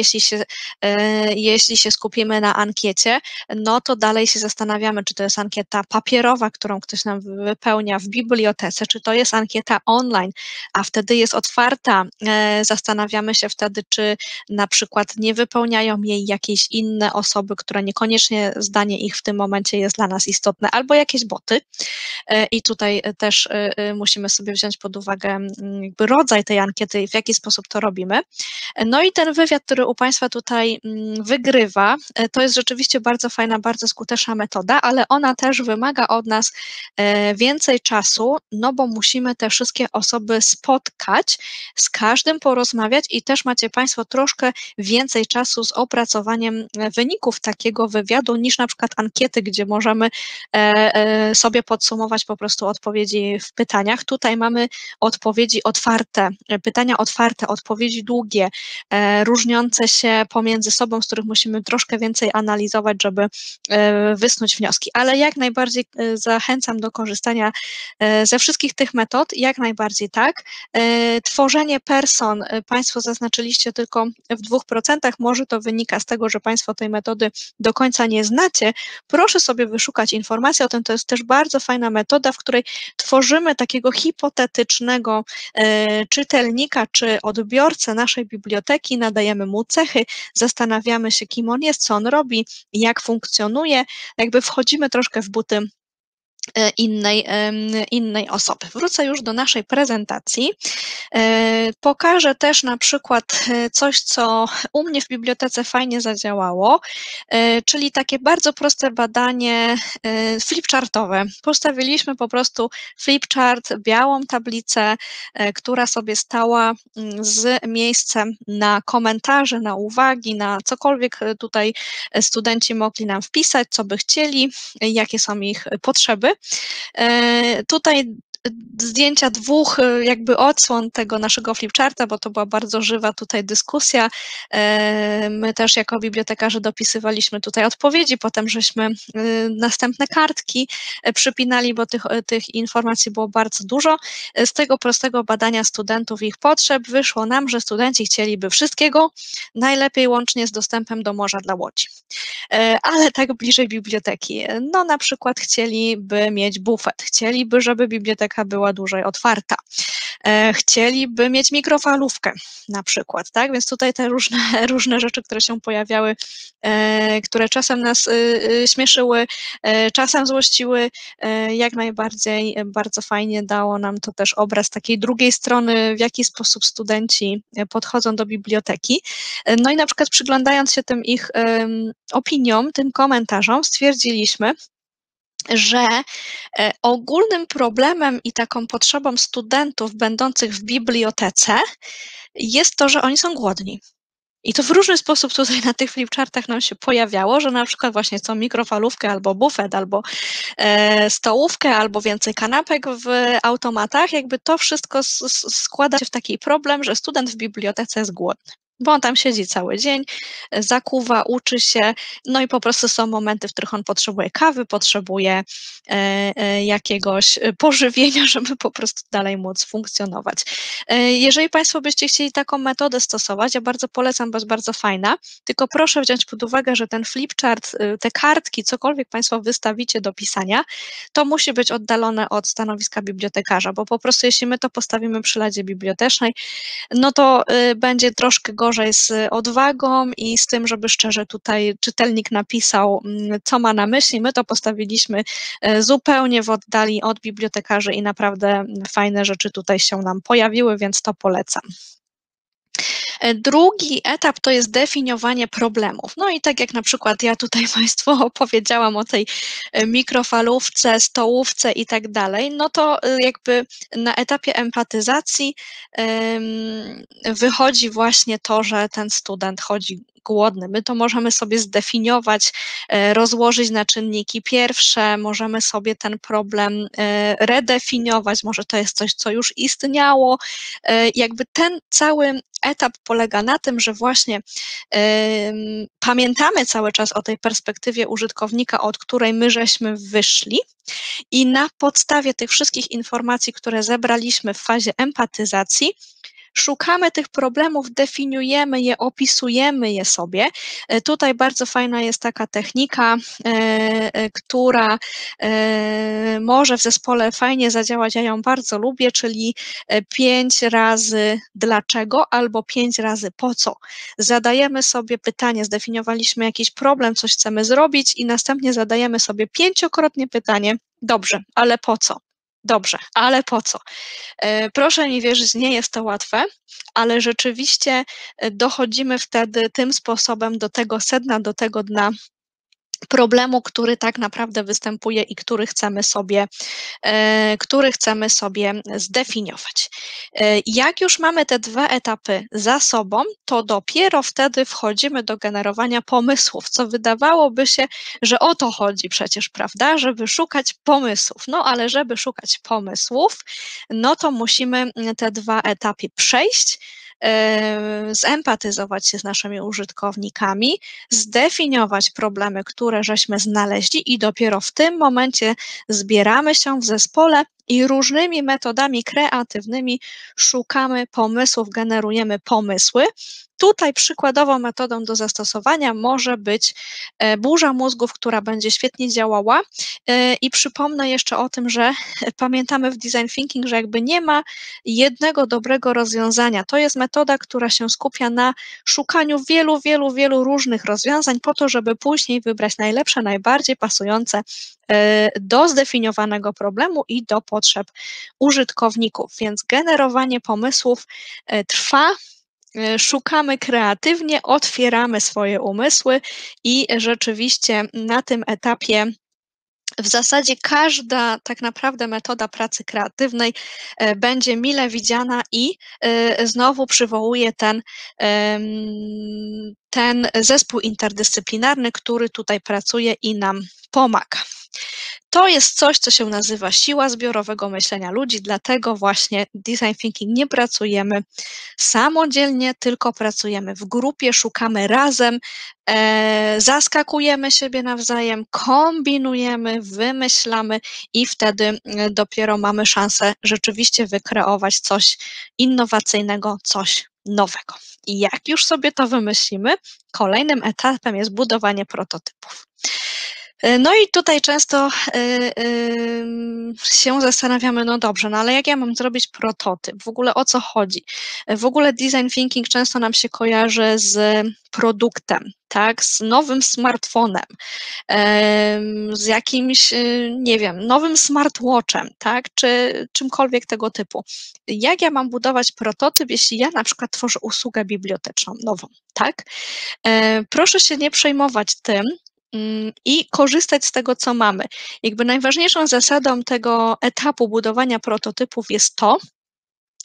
jeśli się skupimy na ankiecie, no to dalej się zastanawiamy, czy to jest ankieta papierowa, którą ktoś nam wypełnia w bibliotece, czy to jest ankieta online, a wtedy jest otwarta. Zastanawiamy się wtedy, czy na przykład nie wypełniają jej jakieś inne osoby, które niekoniecznie zdanie ich w tym momencie jest dla nas istotne, albo jakieś boty. I tutaj też musimy sobie wziąć pod uwagę jakby rodzaj tej ankiety i w jaki sposób to robimy. No i ten wywiad, który u Państwa tutaj wygrywa, to jest rzeczywiście bardzo fajna, bardzo skuteczna metoda, ale ona też wymaga od nas więcej czasu, no bo musimy te wszystkie osoby spotkać, z każdym porozmawiać i też macie Państwo troszkę więcej czasu z opracowaniem wyników takiego wywiadu niż na przykład ankiety, gdzie możemy sobie podsumować po prostu odpowiedzi w pytaniach. Tutaj mamy odpowiedzi otwarte, pytania otwarte, odpowiedzi długie, różniące się pomiędzy sobą, z których musimy troszkę więcej analizować, żeby wysnuć wnioski. Ale jak najbardziej zachęcam do korzystania ze wszystkich tych metod, jak najbardziej tak. Tworzenie person Państwo zaznaczyliście tylko w 2%, może to wynika z tego, że Państwo tej metody do końca nie znacie. Proszę sobie wyszukać informacji o tym, to jest też bardzo fajna metoda, w której tworzymy takiego hipotetycznego czytelnika czy odbiorcę naszej biblioteki, nadajemy mu cechy, zastanawiamy się, kim on jest, co on robi, jak funkcjonuje, jakby wchodzimy troszkę w buty innej osoby. Wrócę już do naszej prezentacji. Pokażę też na przykład coś, co u mnie w bibliotece fajnie zadziałało, czyli takie bardzo proste badanie flipchartowe. Postawiliśmy po prostu flipchart, białą tablicę, która sobie stała z miejscem na komentarze, na uwagi, na cokolwiek tutaj studenci mogli nam wpisać, co by chcieli, jakie są ich potrzeby. Tutaj zdjęcia dwóch jakby odsłon tego naszego flipcharta, bo to była bardzo żywa tutaj dyskusja. My też jako bibliotekarze dopisywaliśmy tutaj odpowiedzi, potem żeśmy następne kartki przypinali, bo tych informacji było bardzo dużo. Z tego prostego badania studentów i ich potrzeb wyszło nam, że studenci chcieliby wszystkiego, najlepiej łącznie z dostępem do morza dla łodzi. Ale tak bliżej biblioteki. No na przykład chcieliby mieć bufet, chcieliby, żeby biblioteka była dłużej otwarta, chcieliby mieć mikrofalówkę na przykład, tak? Więc tutaj te różne rzeczy, które się pojawiały, które czasem nas śmieszyły, czasem złościły, jak najbardziej bardzo fajnie dało nam to też obraz takiej drugiej strony, w jaki sposób studenci podchodzą do biblioteki. No i na przykład przyglądając się tym ich opiniom, tym komentarzom, stwierdziliśmy, że ogólnym problemem i taką potrzebą studentów będących w bibliotece jest to, że oni są głodni. I to w różny sposób tutaj na tych flipchartach nam się pojawiało, że na przykład właśnie co mikrofalówkę, albo bufet, albo stołówkę, albo więcej kanapek w automatach, jakby to wszystko składa się w taki problem, że student w bibliotece jest głodny. Bo on tam siedzi cały dzień, zakuwa, uczy się, no i po prostu są momenty, w których on potrzebuje kawy, potrzebuje jakiegoś pożywienia, żeby po prostu dalej móc funkcjonować. Jeżeli Państwo byście chcieli taką metodę stosować, ja bardzo polecam, bo jest bardzo fajna, tylko proszę wziąć pod uwagę, że ten flipchart, te kartki, cokolwiek Państwo wystawicie do pisania, to musi być oddalone od stanowiska bibliotekarza, bo po prostu jeśli my to postawimy przy ladzie bibliotecznej, no to będzie troszkę gorzej z odwagą i z tym, żeby szczerze tutaj czytelnik napisał, co ma na myśli. My to postawiliśmy zupełnie w oddali od bibliotekarzy i naprawdę fajne rzeczy tutaj się nam pojawiły, więc to polecam. Drugi etap to jest definiowanie problemów. No i tak jak na przykład ja tutaj Państwu opowiedziałam o tej mikrofalówce, stołówce i tak dalej, no to jakby na etapie empatyzacji wychodzi właśnie to, że ten student chodzi głodny. My to możemy sobie zdefiniować, rozłożyć na czynniki pierwsze, możemy sobie ten problem redefiniować, może to jest coś, co już istniało. Jakby ten cały etap polega na tym, że właśnie pamiętamy cały czas o tej perspektywie użytkownika, od której my żeśmy wyszli i na podstawie tych wszystkich informacji, które zebraliśmy w fazie empatyzacji, szukamy tych problemów, definiujemy je, opisujemy je sobie. Tutaj bardzo fajna jest taka technika, która może w zespole fajnie zadziałać, ja ją bardzo lubię, czyli 5 razy dlaczego albo 5 razy po co. Zadajemy sobie pytanie, zdefiniowaliśmy jakiś problem, coś chcemy zrobić i następnie zadajemy sobie 5-krotnie pytanie, dobrze, ale po co? Dobrze, ale po co? Proszę mi wierzyć, nie jest to łatwe, ale rzeczywiście dochodzimy wtedy tym sposobem do tego sedna, do tego dna problemu, który tak naprawdę występuje i który chcemy sobie zdefiniować. Jak już mamy te 2 etapy za sobą, to dopiero wtedy wchodzimy do generowania pomysłów, co wydawałoby się, że o to chodzi przecież, prawda, żeby szukać pomysłów. No ale żeby szukać pomysłów, no to musimy te 2 etapy przejść, zempatyzować się z naszymi użytkownikami, zdefiniować problemy, które żeśmy znaleźli i dopiero w tym momencie zbieramy się w zespole i różnymi metodami kreatywnymi szukamy pomysłów, generujemy pomysły. Tutaj przykładową metodą do zastosowania może być burza mózgów, która będzie świetnie działała i przypomnę jeszcze o tym, że pamiętamy w design thinking, że jakby nie ma jednego dobrego rozwiązania. To jest metoda, która się skupia na szukaniu wielu różnych rozwiązań po to, żeby później wybrać najlepsze, najbardziej pasujące do zdefiniowanego problemu i do potrzeb użytkowników. Więc generowanie pomysłów trwa, szukamy kreatywnie, otwieramy swoje umysły i rzeczywiście na tym etapie w zasadzie każda tak naprawdę metoda pracy kreatywnej będzie mile widziana i znowu przywołuje ten zespół interdyscyplinarny, który tutaj pracuje i nam pomaga. To jest coś, co się nazywa siła zbiorowego myślenia ludzi, dlatego właśnie design thinking nie pracujemy samodzielnie, tylko pracujemy w grupie, szukamy razem, zaskakujemy siebie nawzajem, kombinujemy, wymyślamy i wtedy dopiero mamy szansę rzeczywiście wykreować coś innowacyjnego, coś nowego. I jak już sobie to wymyślimy, kolejnym etapem jest budowanie prototypów. No i tutaj często się zastanawiamy, no dobrze, no ale jak ja mam zrobić prototyp? W ogóle o co chodzi? W ogóle design thinking często nam się kojarzy z produktem, tak, z nowym smartfonem, z jakimś, nie wiem, nowym smartwatchem, tak, czy czymkolwiek tego typu. Jak ja mam budować prototyp, jeśli ja na przykład tworzę usługę biblioteczną nową, tak? Proszę się nie przejmować tym, i korzystać z tego, co mamy. Jakby najważniejszą zasadą tego etapu budowania prototypów jest to,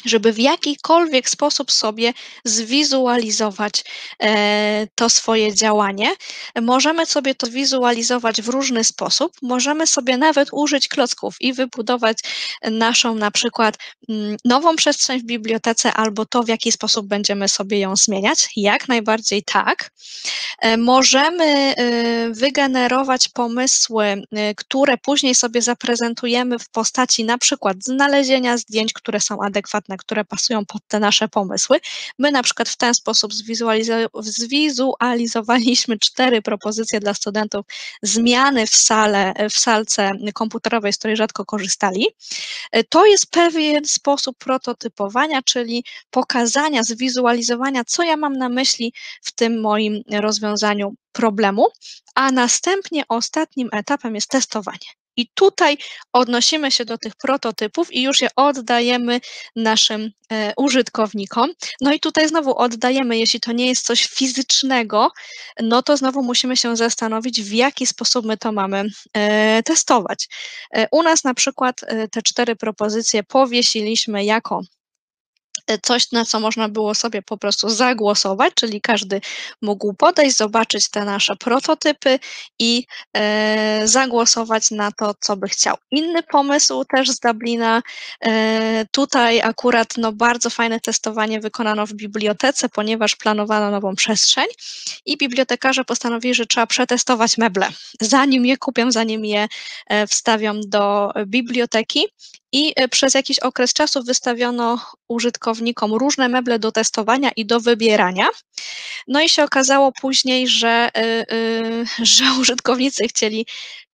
żeby w jakikolwiek sposób sobie zwizualizować to swoje działanie. Możemy sobie to wizualizować w różny sposób. Możemy sobie nawet użyć klocków i wybudować naszą na przykład nową przestrzeń w bibliotece albo to, w jaki sposób będziemy sobie ją zmieniać. Jak najbardziej tak. Możemy wygenerować pomysły, które później sobie zaprezentujemy w postaci na przykład znalezienia zdjęć, które są adekwatne, które pasują pod te nasze pomysły. My na przykład w ten sposób zwizualizowaliśmy 4 propozycje dla studentów zmiany w salce komputerowej, z której rzadko korzystali. To jest pewien sposób prototypowania, czyli pokazania, zwizualizowania, co ja mam na myśli w tym moim rozwiązaniu problemu, a następnie ostatnim etapem jest testowanie. I tutaj odnosimy się do tych prototypów i już je oddajemy naszym użytkownikom. No i tutaj znowu oddajemy, jeśli to nie jest coś fizycznego, no to znowu musimy się zastanowić, w jaki sposób my to mamy testować. U nas na przykład te 4 propozycje powiesiliśmy jako coś, na co można było sobie po prostu zagłosować, czyli każdy mógł podejść, zobaczyć te nasze prototypy i zagłosować na to, co by chciał. Inny pomysł też z Dublina, tutaj akurat no, bardzo fajne testowanie wykonano w bibliotece, ponieważ planowano nową przestrzeń i bibliotekarze postanowili, że trzeba przetestować meble, zanim je kupią, zanim je wstawią do biblioteki. I przez jakiś okres czasu wystawiono użytkownikom różne meble do testowania i do wybierania. No i się okazało później, że użytkownicy chcieli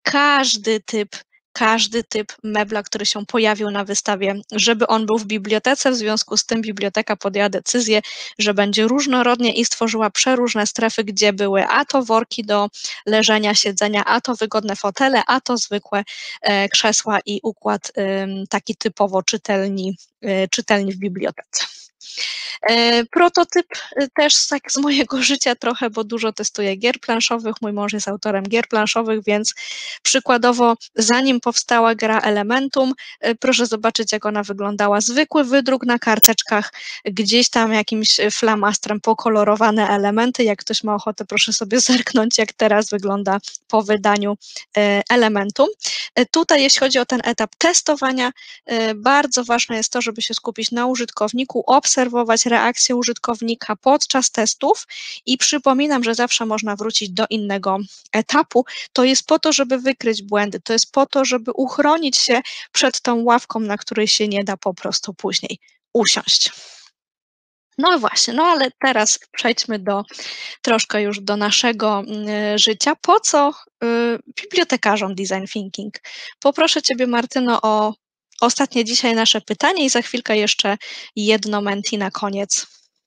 każdy typ mebla, który się pojawił na wystawie, żeby on był w bibliotece. W związku z tym biblioteka podjęła decyzję, że będzie różnorodnie i stworzyła przeróżne strefy, gdzie były a to worki do leżenia, siedzenia, a to wygodne fotele, a to zwykłe krzesła i układ taki typowo czytelni w bibliotece. Prototyp też tak z mojego życia trochę, bo dużo testuję gier planszowych. Mój mąż jest autorem gier planszowych, więc przykładowo zanim powstała gra Elementum, proszę zobaczyć, jak ona wyglądała. Zwykły wydruk na karteczkach, gdzieś tam jakimś flamastrem pokolorowane elementy. Jak ktoś ma ochotę, proszę sobie zerknąć, jak teraz wygląda po wydaniu Elementum. Tutaj, jeśli chodzi o ten etap testowania, bardzo ważne jest to, żeby się skupić na użytkowniku, obserwować reakcję użytkownika podczas testów i przypominam, że zawsze można wrócić do innego etapu. To jest po to, żeby wykryć błędy, to jest po to, żeby uchronić się przed tą ławką, na której się nie da po prostu później usiąść. No właśnie, no ale teraz przejdźmy troszkę już do naszego życia. Po co bibliotekarzom design thinking? Poproszę Ciebie, Martyno, o ostatnie dzisiaj nasze pytanie i za chwilkę jeszcze jedno menti na koniec.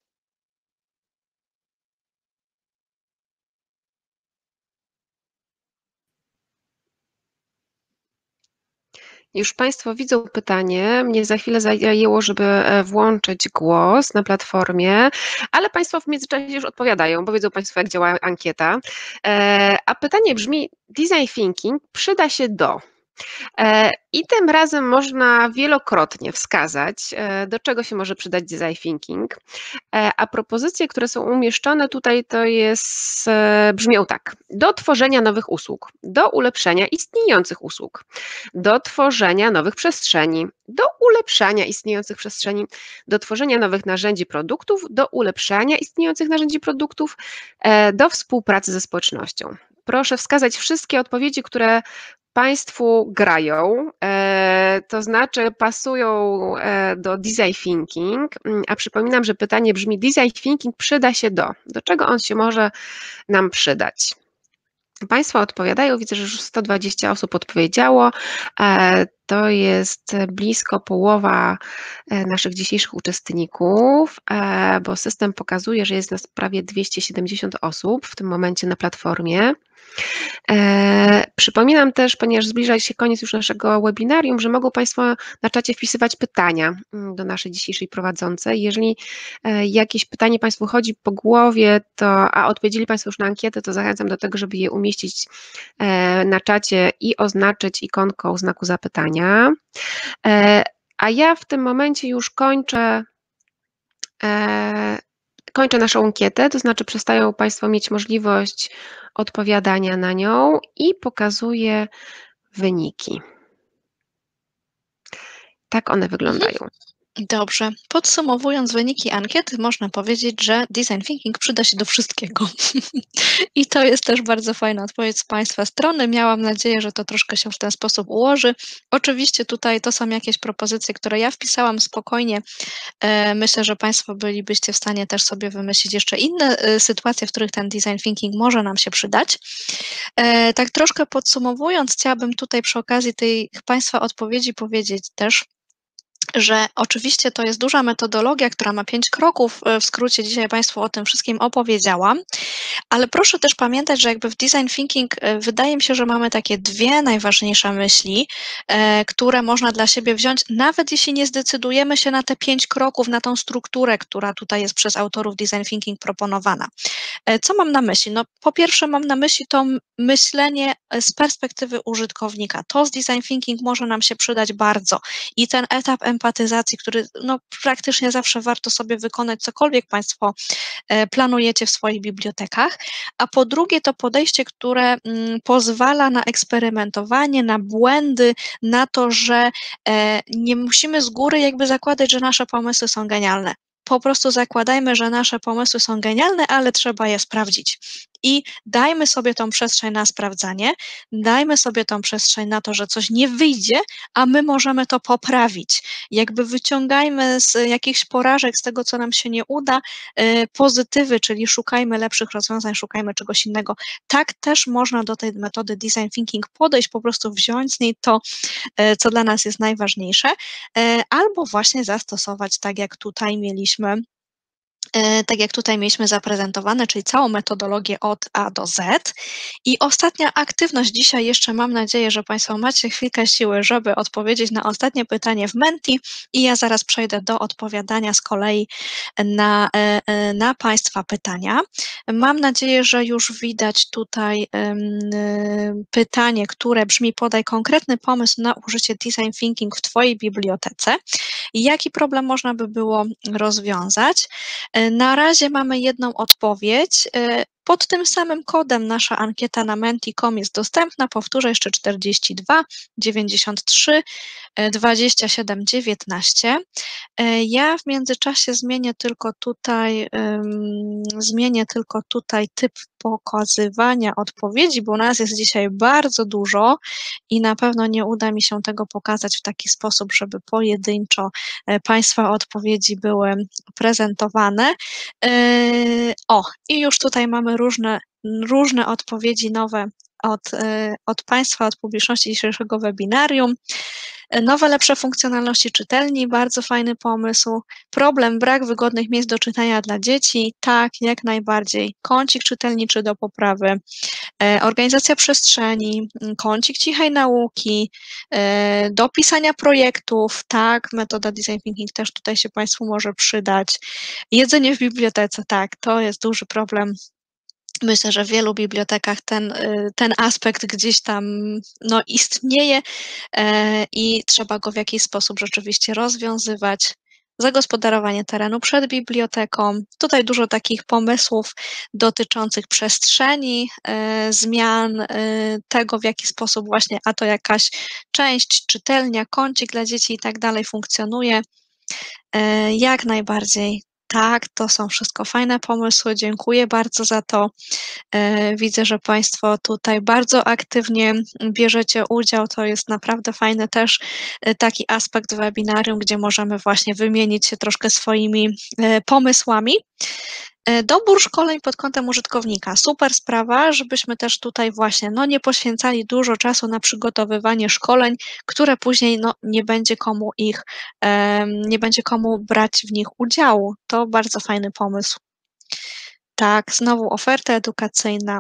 Już Państwo widzą pytanie. Mnie za chwilę zajęło, żeby włączyć głos na platformie, ale Państwo w międzyczasie już odpowiadają, bo wiedzą Państwo, jak działa ankieta. A pytanie brzmi: design thinking przyda się do. I tym razem można wielokrotnie wskazać, do czego się może przydać design thinking, a propozycje, które są umieszczone tutaj, brzmią tak: do tworzenia nowych usług, do ulepszenia istniejących usług, do tworzenia nowych przestrzeni, do ulepszania istniejących przestrzeni, do tworzenia nowych narzędzi produktów, do ulepszania istniejących narzędzi produktów, do współpracy ze społecznością. Proszę wskazać wszystkie odpowiedzi, które Państwu grają, to znaczy pasują do design thinking, a przypominam, że pytanie brzmi: design thinking przyda się do czego on się może nam przydać? Państwo odpowiadają, widzę, że już 120 osób odpowiedziało, to jest blisko połowa naszych dzisiejszych uczestników, bo system pokazuje, że jest nas prawie 270 osób w tym momencie na platformie. Przypominam też, ponieważ zbliża się koniec już naszego webinarium, że mogą Państwo na czacie wpisywać pytania do naszej dzisiejszej prowadzącej. Jeżeli jakieś pytanie Państwu chodzi po głowie, a odpowiedzieli Państwo już na ankietę, to zachęcam do tego, żeby je umieścić na czacie i oznaczyć ikonką znaku zapytania. A ja w tym momencie już kończę naszą ankietę, to znaczy przestają Państwo mieć możliwość odpowiadania na nią i pokazuję wyniki. Tak one wyglądają. Dobrze. Podsumowując wyniki ankiety, można powiedzieć, że design thinking przyda się do wszystkiego. I to jest też bardzo fajna odpowiedź z Państwa strony. Miałam nadzieję, że to troszkę się w ten sposób ułoży. Oczywiście tutaj to są jakieś propozycje, które ja wpisałam spokojnie. Myślę, że Państwo bylibyście w stanie też sobie wymyślić jeszcze inne sytuacje, w których ten design thinking może nam się przydać. Tak troszkę podsumowując, chciałabym tutaj przy okazji tych Państwa odpowiedzi powiedzieć też, że oczywiście to jest duża metodologia, która ma 5 kroków. W skrócie dzisiaj Państwu o tym wszystkim opowiedziałam, ale proszę też pamiętać, że jakby w design thinking wydaje mi się, że mamy takie 2 najważniejsze myśli, które można dla siebie wziąć, nawet jeśli nie zdecydujemy się na te 5 kroków, na tą strukturę, która tutaj jest przez autorów design thinking proponowana. Co mam na myśli? No, po pierwsze mam na myśli to myślenie z perspektywy użytkownika. To z design thinking może nam się przydać bardzo i ten etap empatyzacji, który no, praktycznie zawsze warto sobie wykonać, cokolwiek Państwo planujecie w swoich bibliotekach, a po drugie to podejście, które pozwala na eksperymentowanie, na błędy, na to, że nie musimy z góry jakby zakładać, że nasze pomysły są genialne. Po prostu zakładajmy, że nasze pomysły są genialne, ale trzeba je sprawdzić. I dajmy sobie tą przestrzeń na sprawdzanie, dajmy sobie tą przestrzeń na to, że coś nie wyjdzie, a my możemy to poprawić. Jakby wyciągajmy z jakichś porażek, z tego, co nam się nie uda, pozytywy, czyli szukajmy lepszych rozwiązań, szukajmy czegoś innego. Tak też można do tej metody design thinking podejść, po prostu wziąć z niej to, co dla nas jest najważniejsze, albo właśnie zastosować tak jak tutaj mieliśmy zaprezentowane, czyli całą metodologię od A do Z. I ostatnia aktywność dzisiaj jeszcze mam nadzieję, że Państwo macie chwilkę siły, żeby odpowiedzieć na ostatnie pytanie w Menti i ja zaraz przejdę do odpowiadania z kolei na Państwa pytania. Mam nadzieję, że już widać tutaj pytanie, które brzmi: podaj konkretny pomysł na użycie design thinking w Twojej bibliotece. Jaki problem można by było rozwiązać? Na razie mamy jedną odpowiedź. Pod tym samym kodem nasza ankieta na menti.com jest dostępna. Powtórzę jeszcze: 42 93 27 19. Ja w międzyczasie zmienię tylko tutaj typ pokazywania odpowiedzi, bo nas jest dzisiaj bardzo dużo i na pewno nie uda mi się tego pokazać w taki sposób, żeby pojedynczo Państwa odpowiedzi były prezentowane. I już tutaj mamy różne odpowiedzi nowe od Państwa, od publiczności dzisiejszego webinarium. Nowe, lepsze funkcjonalności czytelni, bardzo fajny pomysł. Problem, brak wygodnych miejsc do czytania dla dzieci, tak, jak najbardziej. Kącik czytelniczy do poprawy. Organizacja przestrzeni, kącik cichej nauki, do pisania projektów, tak, metoda design thinking też tutaj się Państwu może przydać. Jedzenie w bibliotece, tak, to jest duży problem. Myślę, że w wielu bibliotekach ten aspekt gdzieś tam no, istnieje i trzeba go w jakiś sposób rzeczywiście rozwiązywać. Zagospodarowanie terenu przed biblioteką. Tutaj dużo takich pomysłów dotyczących przestrzeni, zmian, tego, w jaki sposób właśnie, a to jakaś część, czytelnia, kącik dla dzieci i tak dalej funkcjonuje. Jak najbardziej. Tak, to są wszystko fajne pomysły. Dziękuję bardzo za to. Widzę, że Państwo tutaj bardzo aktywnie bierzecie udział. To jest naprawdę fajny też taki aspekt webinarium, gdzie możemy właśnie wymienić się troszkę swoimi pomysłami. Dobór szkoleń pod kątem użytkownika. Super sprawa, żebyśmy też tutaj właśnie nie poświęcali dużo czasu na przygotowywanie szkoleń, które później nie będzie komu brać w nich udziału. To bardzo fajny pomysł. Tak, znowu oferta edukacyjna.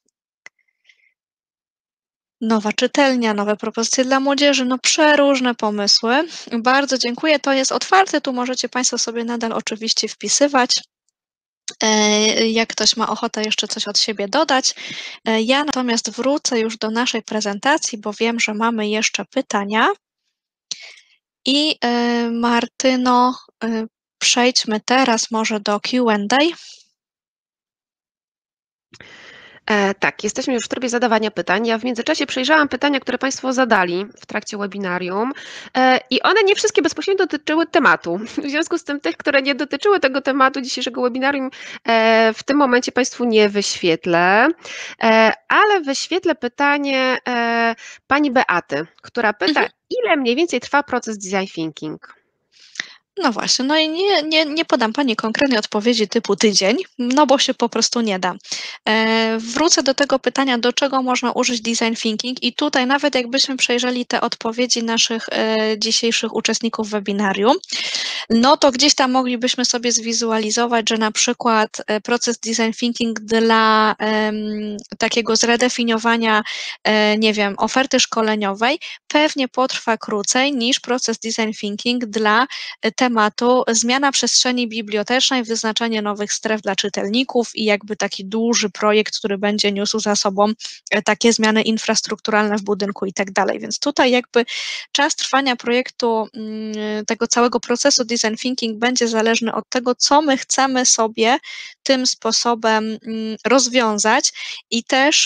Nowa czytelnia, nowe propozycje dla młodzieży, przeróżne pomysły. Bardzo dziękuję. To jest otwarte, tu możecie Państwo sobie nadal oczywiście wpisywać. Jak ktoś ma ochotę jeszcze coś od siebie dodać. Ja natomiast wrócę już do naszej prezentacji, bo wiem, że mamy jeszcze pytania. I Martyno, przejdźmy teraz może do Q&A. Tak, jesteśmy już w trybie zadawania pytań. Ja w międzyczasie przejrzałam pytania, które Państwo zadali w trakcie webinarium i one nie wszystkie bezpośrednio dotyczyły tematu. W związku z tym tych, które nie dotyczyły tego tematu dzisiejszego webinarium, w tym momencie Państwu nie wyświetlę, ale wyświetlę pytanie pani Beaty, która pyta, ile mniej więcej trwa proces design thinking? No właśnie, no i nie podam Pani konkretnej odpowiedzi typu tydzień, no bo się po prostu nie da. Wrócę do tego pytania, do czego można użyć design thinking i tutaj nawet jakbyśmy przejrzeli te odpowiedzi naszych dzisiejszych uczestników webinarium, no to gdzieś tam moglibyśmy sobie zwizualizować, że na przykład proces design thinking dla takiego zredefiniowania, nie wiem, oferty szkoleniowej pewnie potrwa krócej niż proces design thinking dla tematu zmiana przestrzeni bibliotecznej, wyznaczenie nowych stref dla czytelników i jakby taki duży projekt, który będzie niósł za sobą takie zmiany infrastrukturalne w budynku i tak dalej. Więc tutaj jakby czas trwania projektu, tego całego procesu design thinking będzie zależny od tego, co my chcemy sobie tym sposobem rozwiązać i też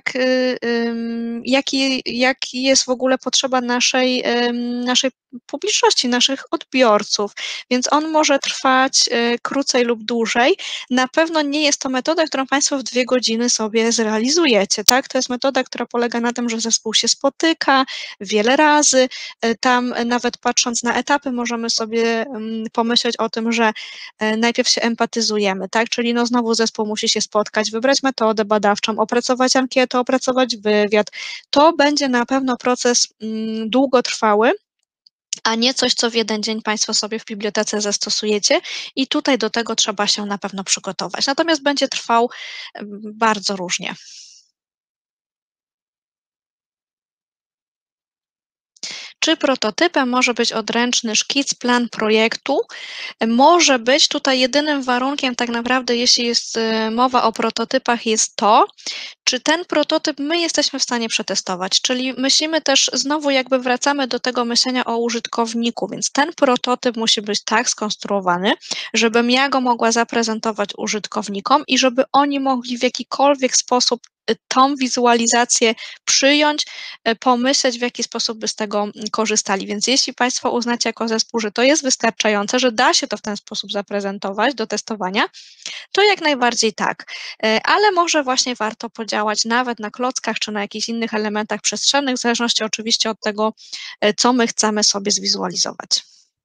jaki jest w ogóle potrzeba naszej publiczności, naszych odbiorców, więc on może trwać krócej lub dłużej. Na pewno nie jest to metoda, którą Państwo w 2 godziny sobie zrealizujecie, tak? To jest metoda, która polega na tym, że zespół się spotyka wiele razy, tam nawet patrząc na etapy możemy sobie pomyśleć o tym, że najpierw się empatyzujemy, tak? Czyli no znowu zespół musi się spotkać, wybrać metodę badawczą, opracować ankietę, opracować wywiad. To będzie na pewno proces długotrwały, a nie coś, co w jeden dzień Państwo sobie w bibliotece zastosujecie i tutaj do tego trzeba się na pewno przygotować. Natomiast będzie trwał bardzo różnie. Czy prototypem może być odręczny szkic, plan projektu? Może być. Tutaj jedynym warunkiem tak naprawdę, jeśli jest mowa o prototypach, jest to, czy ten prototyp my jesteśmy w stanie przetestować, czyli myślimy też, znowu jakby wracamy do tego myślenia o użytkowniku, więc ten prototyp musi być tak skonstruowany, żebym ja go mogła zaprezentować użytkownikom i żeby oni mogli w jakikolwiek sposób tą wizualizację przyjąć, pomyśleć, w jaki sposób by z tego korzystali. Więc jeśli Państwo uznacie jako zespół, że to jest wystarczające, że da się to w ten sposób zaprezentować do testowania, to jak najbardziej tak, ale może właśnie warto podziałać nawet na klockach czy na jakichś innych elementach przestrzennych, w zależności oczywiście od tego, co my chcemy sobie zwizualizować.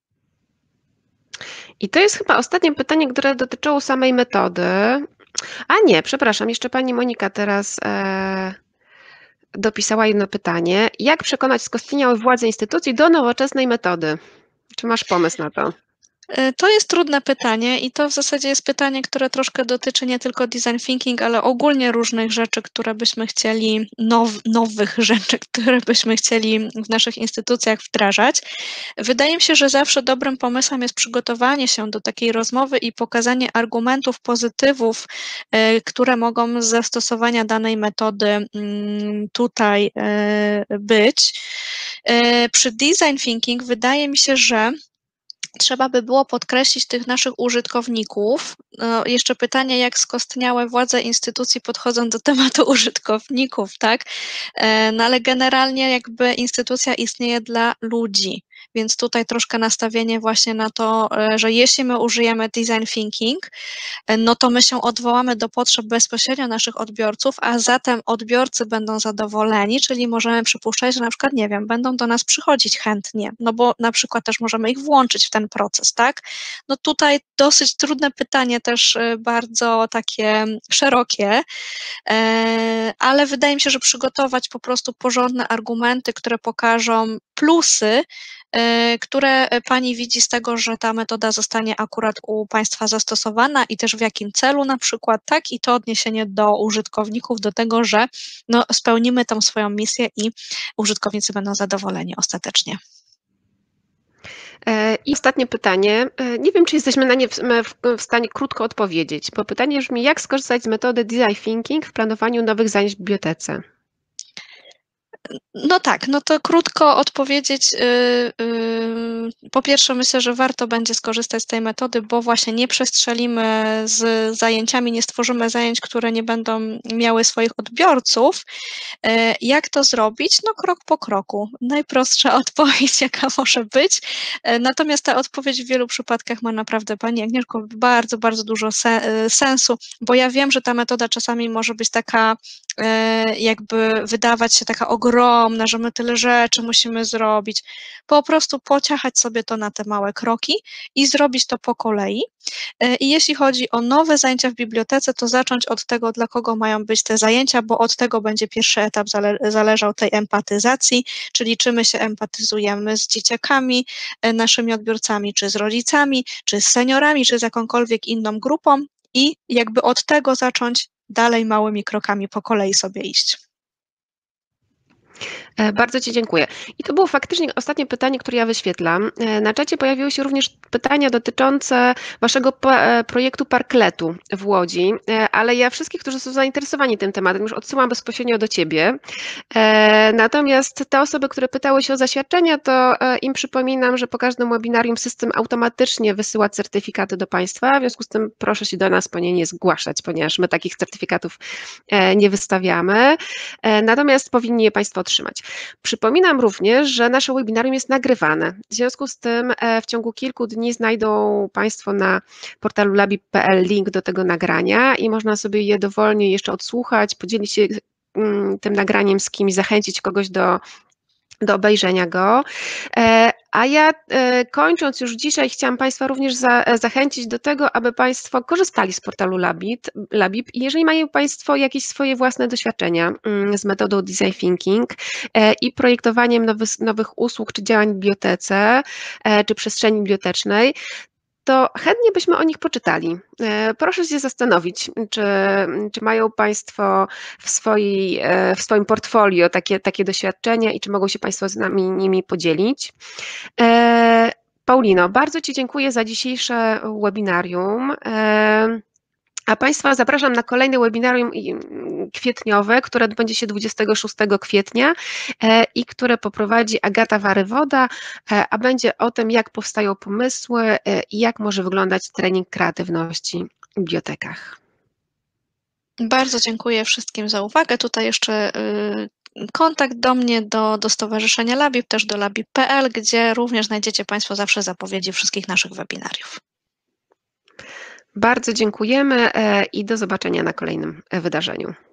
I to jest chyba ostatnie pytanie, które dotyczyło samej metody. A nie, przepraszam, jeszcze pani Monika teraz dopisała jedno pytanie. Jak przekonać skostniałe władze instytucji do nowoczesnej metody? Czy masz pomysł na to? To jest trudne pytanie i to w zasadzie jest pytanie, które troszkę dotyczy nie tylko design thinking, ale ogólnie różnych rzeczy, które byśmy chcieli, nowych rzeczy, które byśmy chcieli w naszych instytucjach wdrażać. Wydaje mi się, że zawsze dobrym pomysłem jest przygotowanie się do takiej rozmowy i pokazanie argumentów, pozytywów, które mogą z zastosowania danej metody tutaj być. Przy design thinking wydaje mi się, że trzeba by było podkreślić tych naszych użytkowników. No, jeszcze pytanie, jak skostniałe władze instytucji podchodzą do tematu użytkowników, tak? No ale generalnie jakby instytucja istnieje dla ludzi, więc tutaj troszkę nastawienie właśnie na to, że jeśli my użyjemy design thinking, no to my się odwołamy do potrzeb bezpośrednio naszych odbiorców, a zatem odbiorcy będą zadowoleni, czyli możemy przypuszczać, że na przykład, nie wiem, będą do nas przychodzić chętnie, no bo na przykład też możemy ich włączyć w ten proces, tak? No tutaj dosyć trudne pytanie, też bardzo takie szerokie, ale wydaje mi się, że przygotować po prostu porządne argumenty, które pokażą plusy, które Pani widzi z tego, że ta metoda zostanie akurat u Państwa zastosowana i też w jakim celu na przykład, tak? I to odniesienie do użytkowników, do tego, że no, spełnimy tą swoją misję i użytkownicy będą zadowoleni ostatecznie. I ostatnie pytanie. Nie wiem, czy jesteśmy na nie w stanie krótko odpowiedzieć, bo pytanie brzmi, jak skorzystać z metody design thinking w planowaniu nowych zajęć w bibliotece? No tak, no to krótko odpowiedzieć, po pierwsze myślę, że warto będzie skorzystać z tej metody, bo właśnie nie przestrzelimy z zajęciami, nie stworzymy zajęć, które nie będą miały swoich odbiorców. Jak to zrobić? No krok po kroku. Najprostsza odpowiedź, jaka może być. Natomiast ta odpowiedź w wielu przypadkach ma naprawdę, Pani Agnieszko, bardzo, bardzo dużo sensu, bo ja wiem, że ta metoda czasami może być taka, jakby wydawać się taka ogromna, że my tyle rzeczy musimy zrobić. Po prostu pociachać sobie to na te małe kroki i zrobić to po kolei. I jeśli chodzi o nowe zajęcia w bibliotece, to zacząć od tego, dla kogo mają być te zajęcia, bo od tego będzie pierwszy etap zależał tej empatyzacji, czyli czy my się empatyzujemy z dzieciakami, naszymi odbiorcami, czy z rodzicami, czy z seniorami, czy z jakąkolwiek inną grupą i jakby od tego zacząć dalej małymi krokami po kolei sobie iść. Bardzo Ci dziękuję. I to było faktycznie ostatnie pytanie, które ja wyświetlam. Na czacie pojawiły się również pytania dotyczące Waszego projektu Parkletu w Łodzi, ale ja wszystkich, którzy są zainteresowani tym tematem, już odsyłam bezpośrednio do Ciebie. Natomiast te osoby, które pytały się o zaświadczenia, to im przypominam, że po każdym webinarium system automatycznie wysyła certyfikaty do Państwa, w związku z tym proszę się do nas po nie nie zgłaszać, ponieważ my takich certyfikatów nie wystawiamy, natomiast powinni je Państwo otrzymać. Przypominam również, że nasze webinarium jest nagrywane. W związku z tym w ciągu kilku dni znajdą Państwo na portalu labib.pl link do tego nagrania i można sobie je dowolnie jeszcze odsłuchać, podzielić się tym nagraniem z kimś, zachęcić kogoś do obejrzenia go. A ja kończąc już dzisiaj chciałam Państwa również zachęcić do tego, aby Państwo korzystali z portalu Labib i jeżeli mają Państwo jakieś swoje własne doświadczenia z metodą design thinking i projektowaniem nowych usług czy działań w bibliotece czy przestrzeni bibliotecznej, to chętnie byśmy o nich poczytali. Proszę się zastanowić, czy mają Państwo w swoim portfolio takie doświadczenia i czy mogą się Państwo z nami nimi podzielić. Paulino, bardzo Ci dziękuję za dzisiejsze webinarium. A Państwa zapraszam na kolejne webinarium kwietniowe, które odbędzie się 26 kwietnia i które poprowadzi Agata Warywoda, a będzie o tym, jak powstają pomysły i jak może wyglądać trening kreatywności w bibliotekach. Bardzo dziękuję wszystkim za uwagę. Tutaj jeszcze kontakt do mnie, do Stowarzyszenia Labib, też do labib.pl, gdzie również znajdziecie Państwo zawsze zapowiedzi wszystkich naszych webinariów. Bardzo dziękujemy i do zobaczenia na kolejnym wydarzeniu.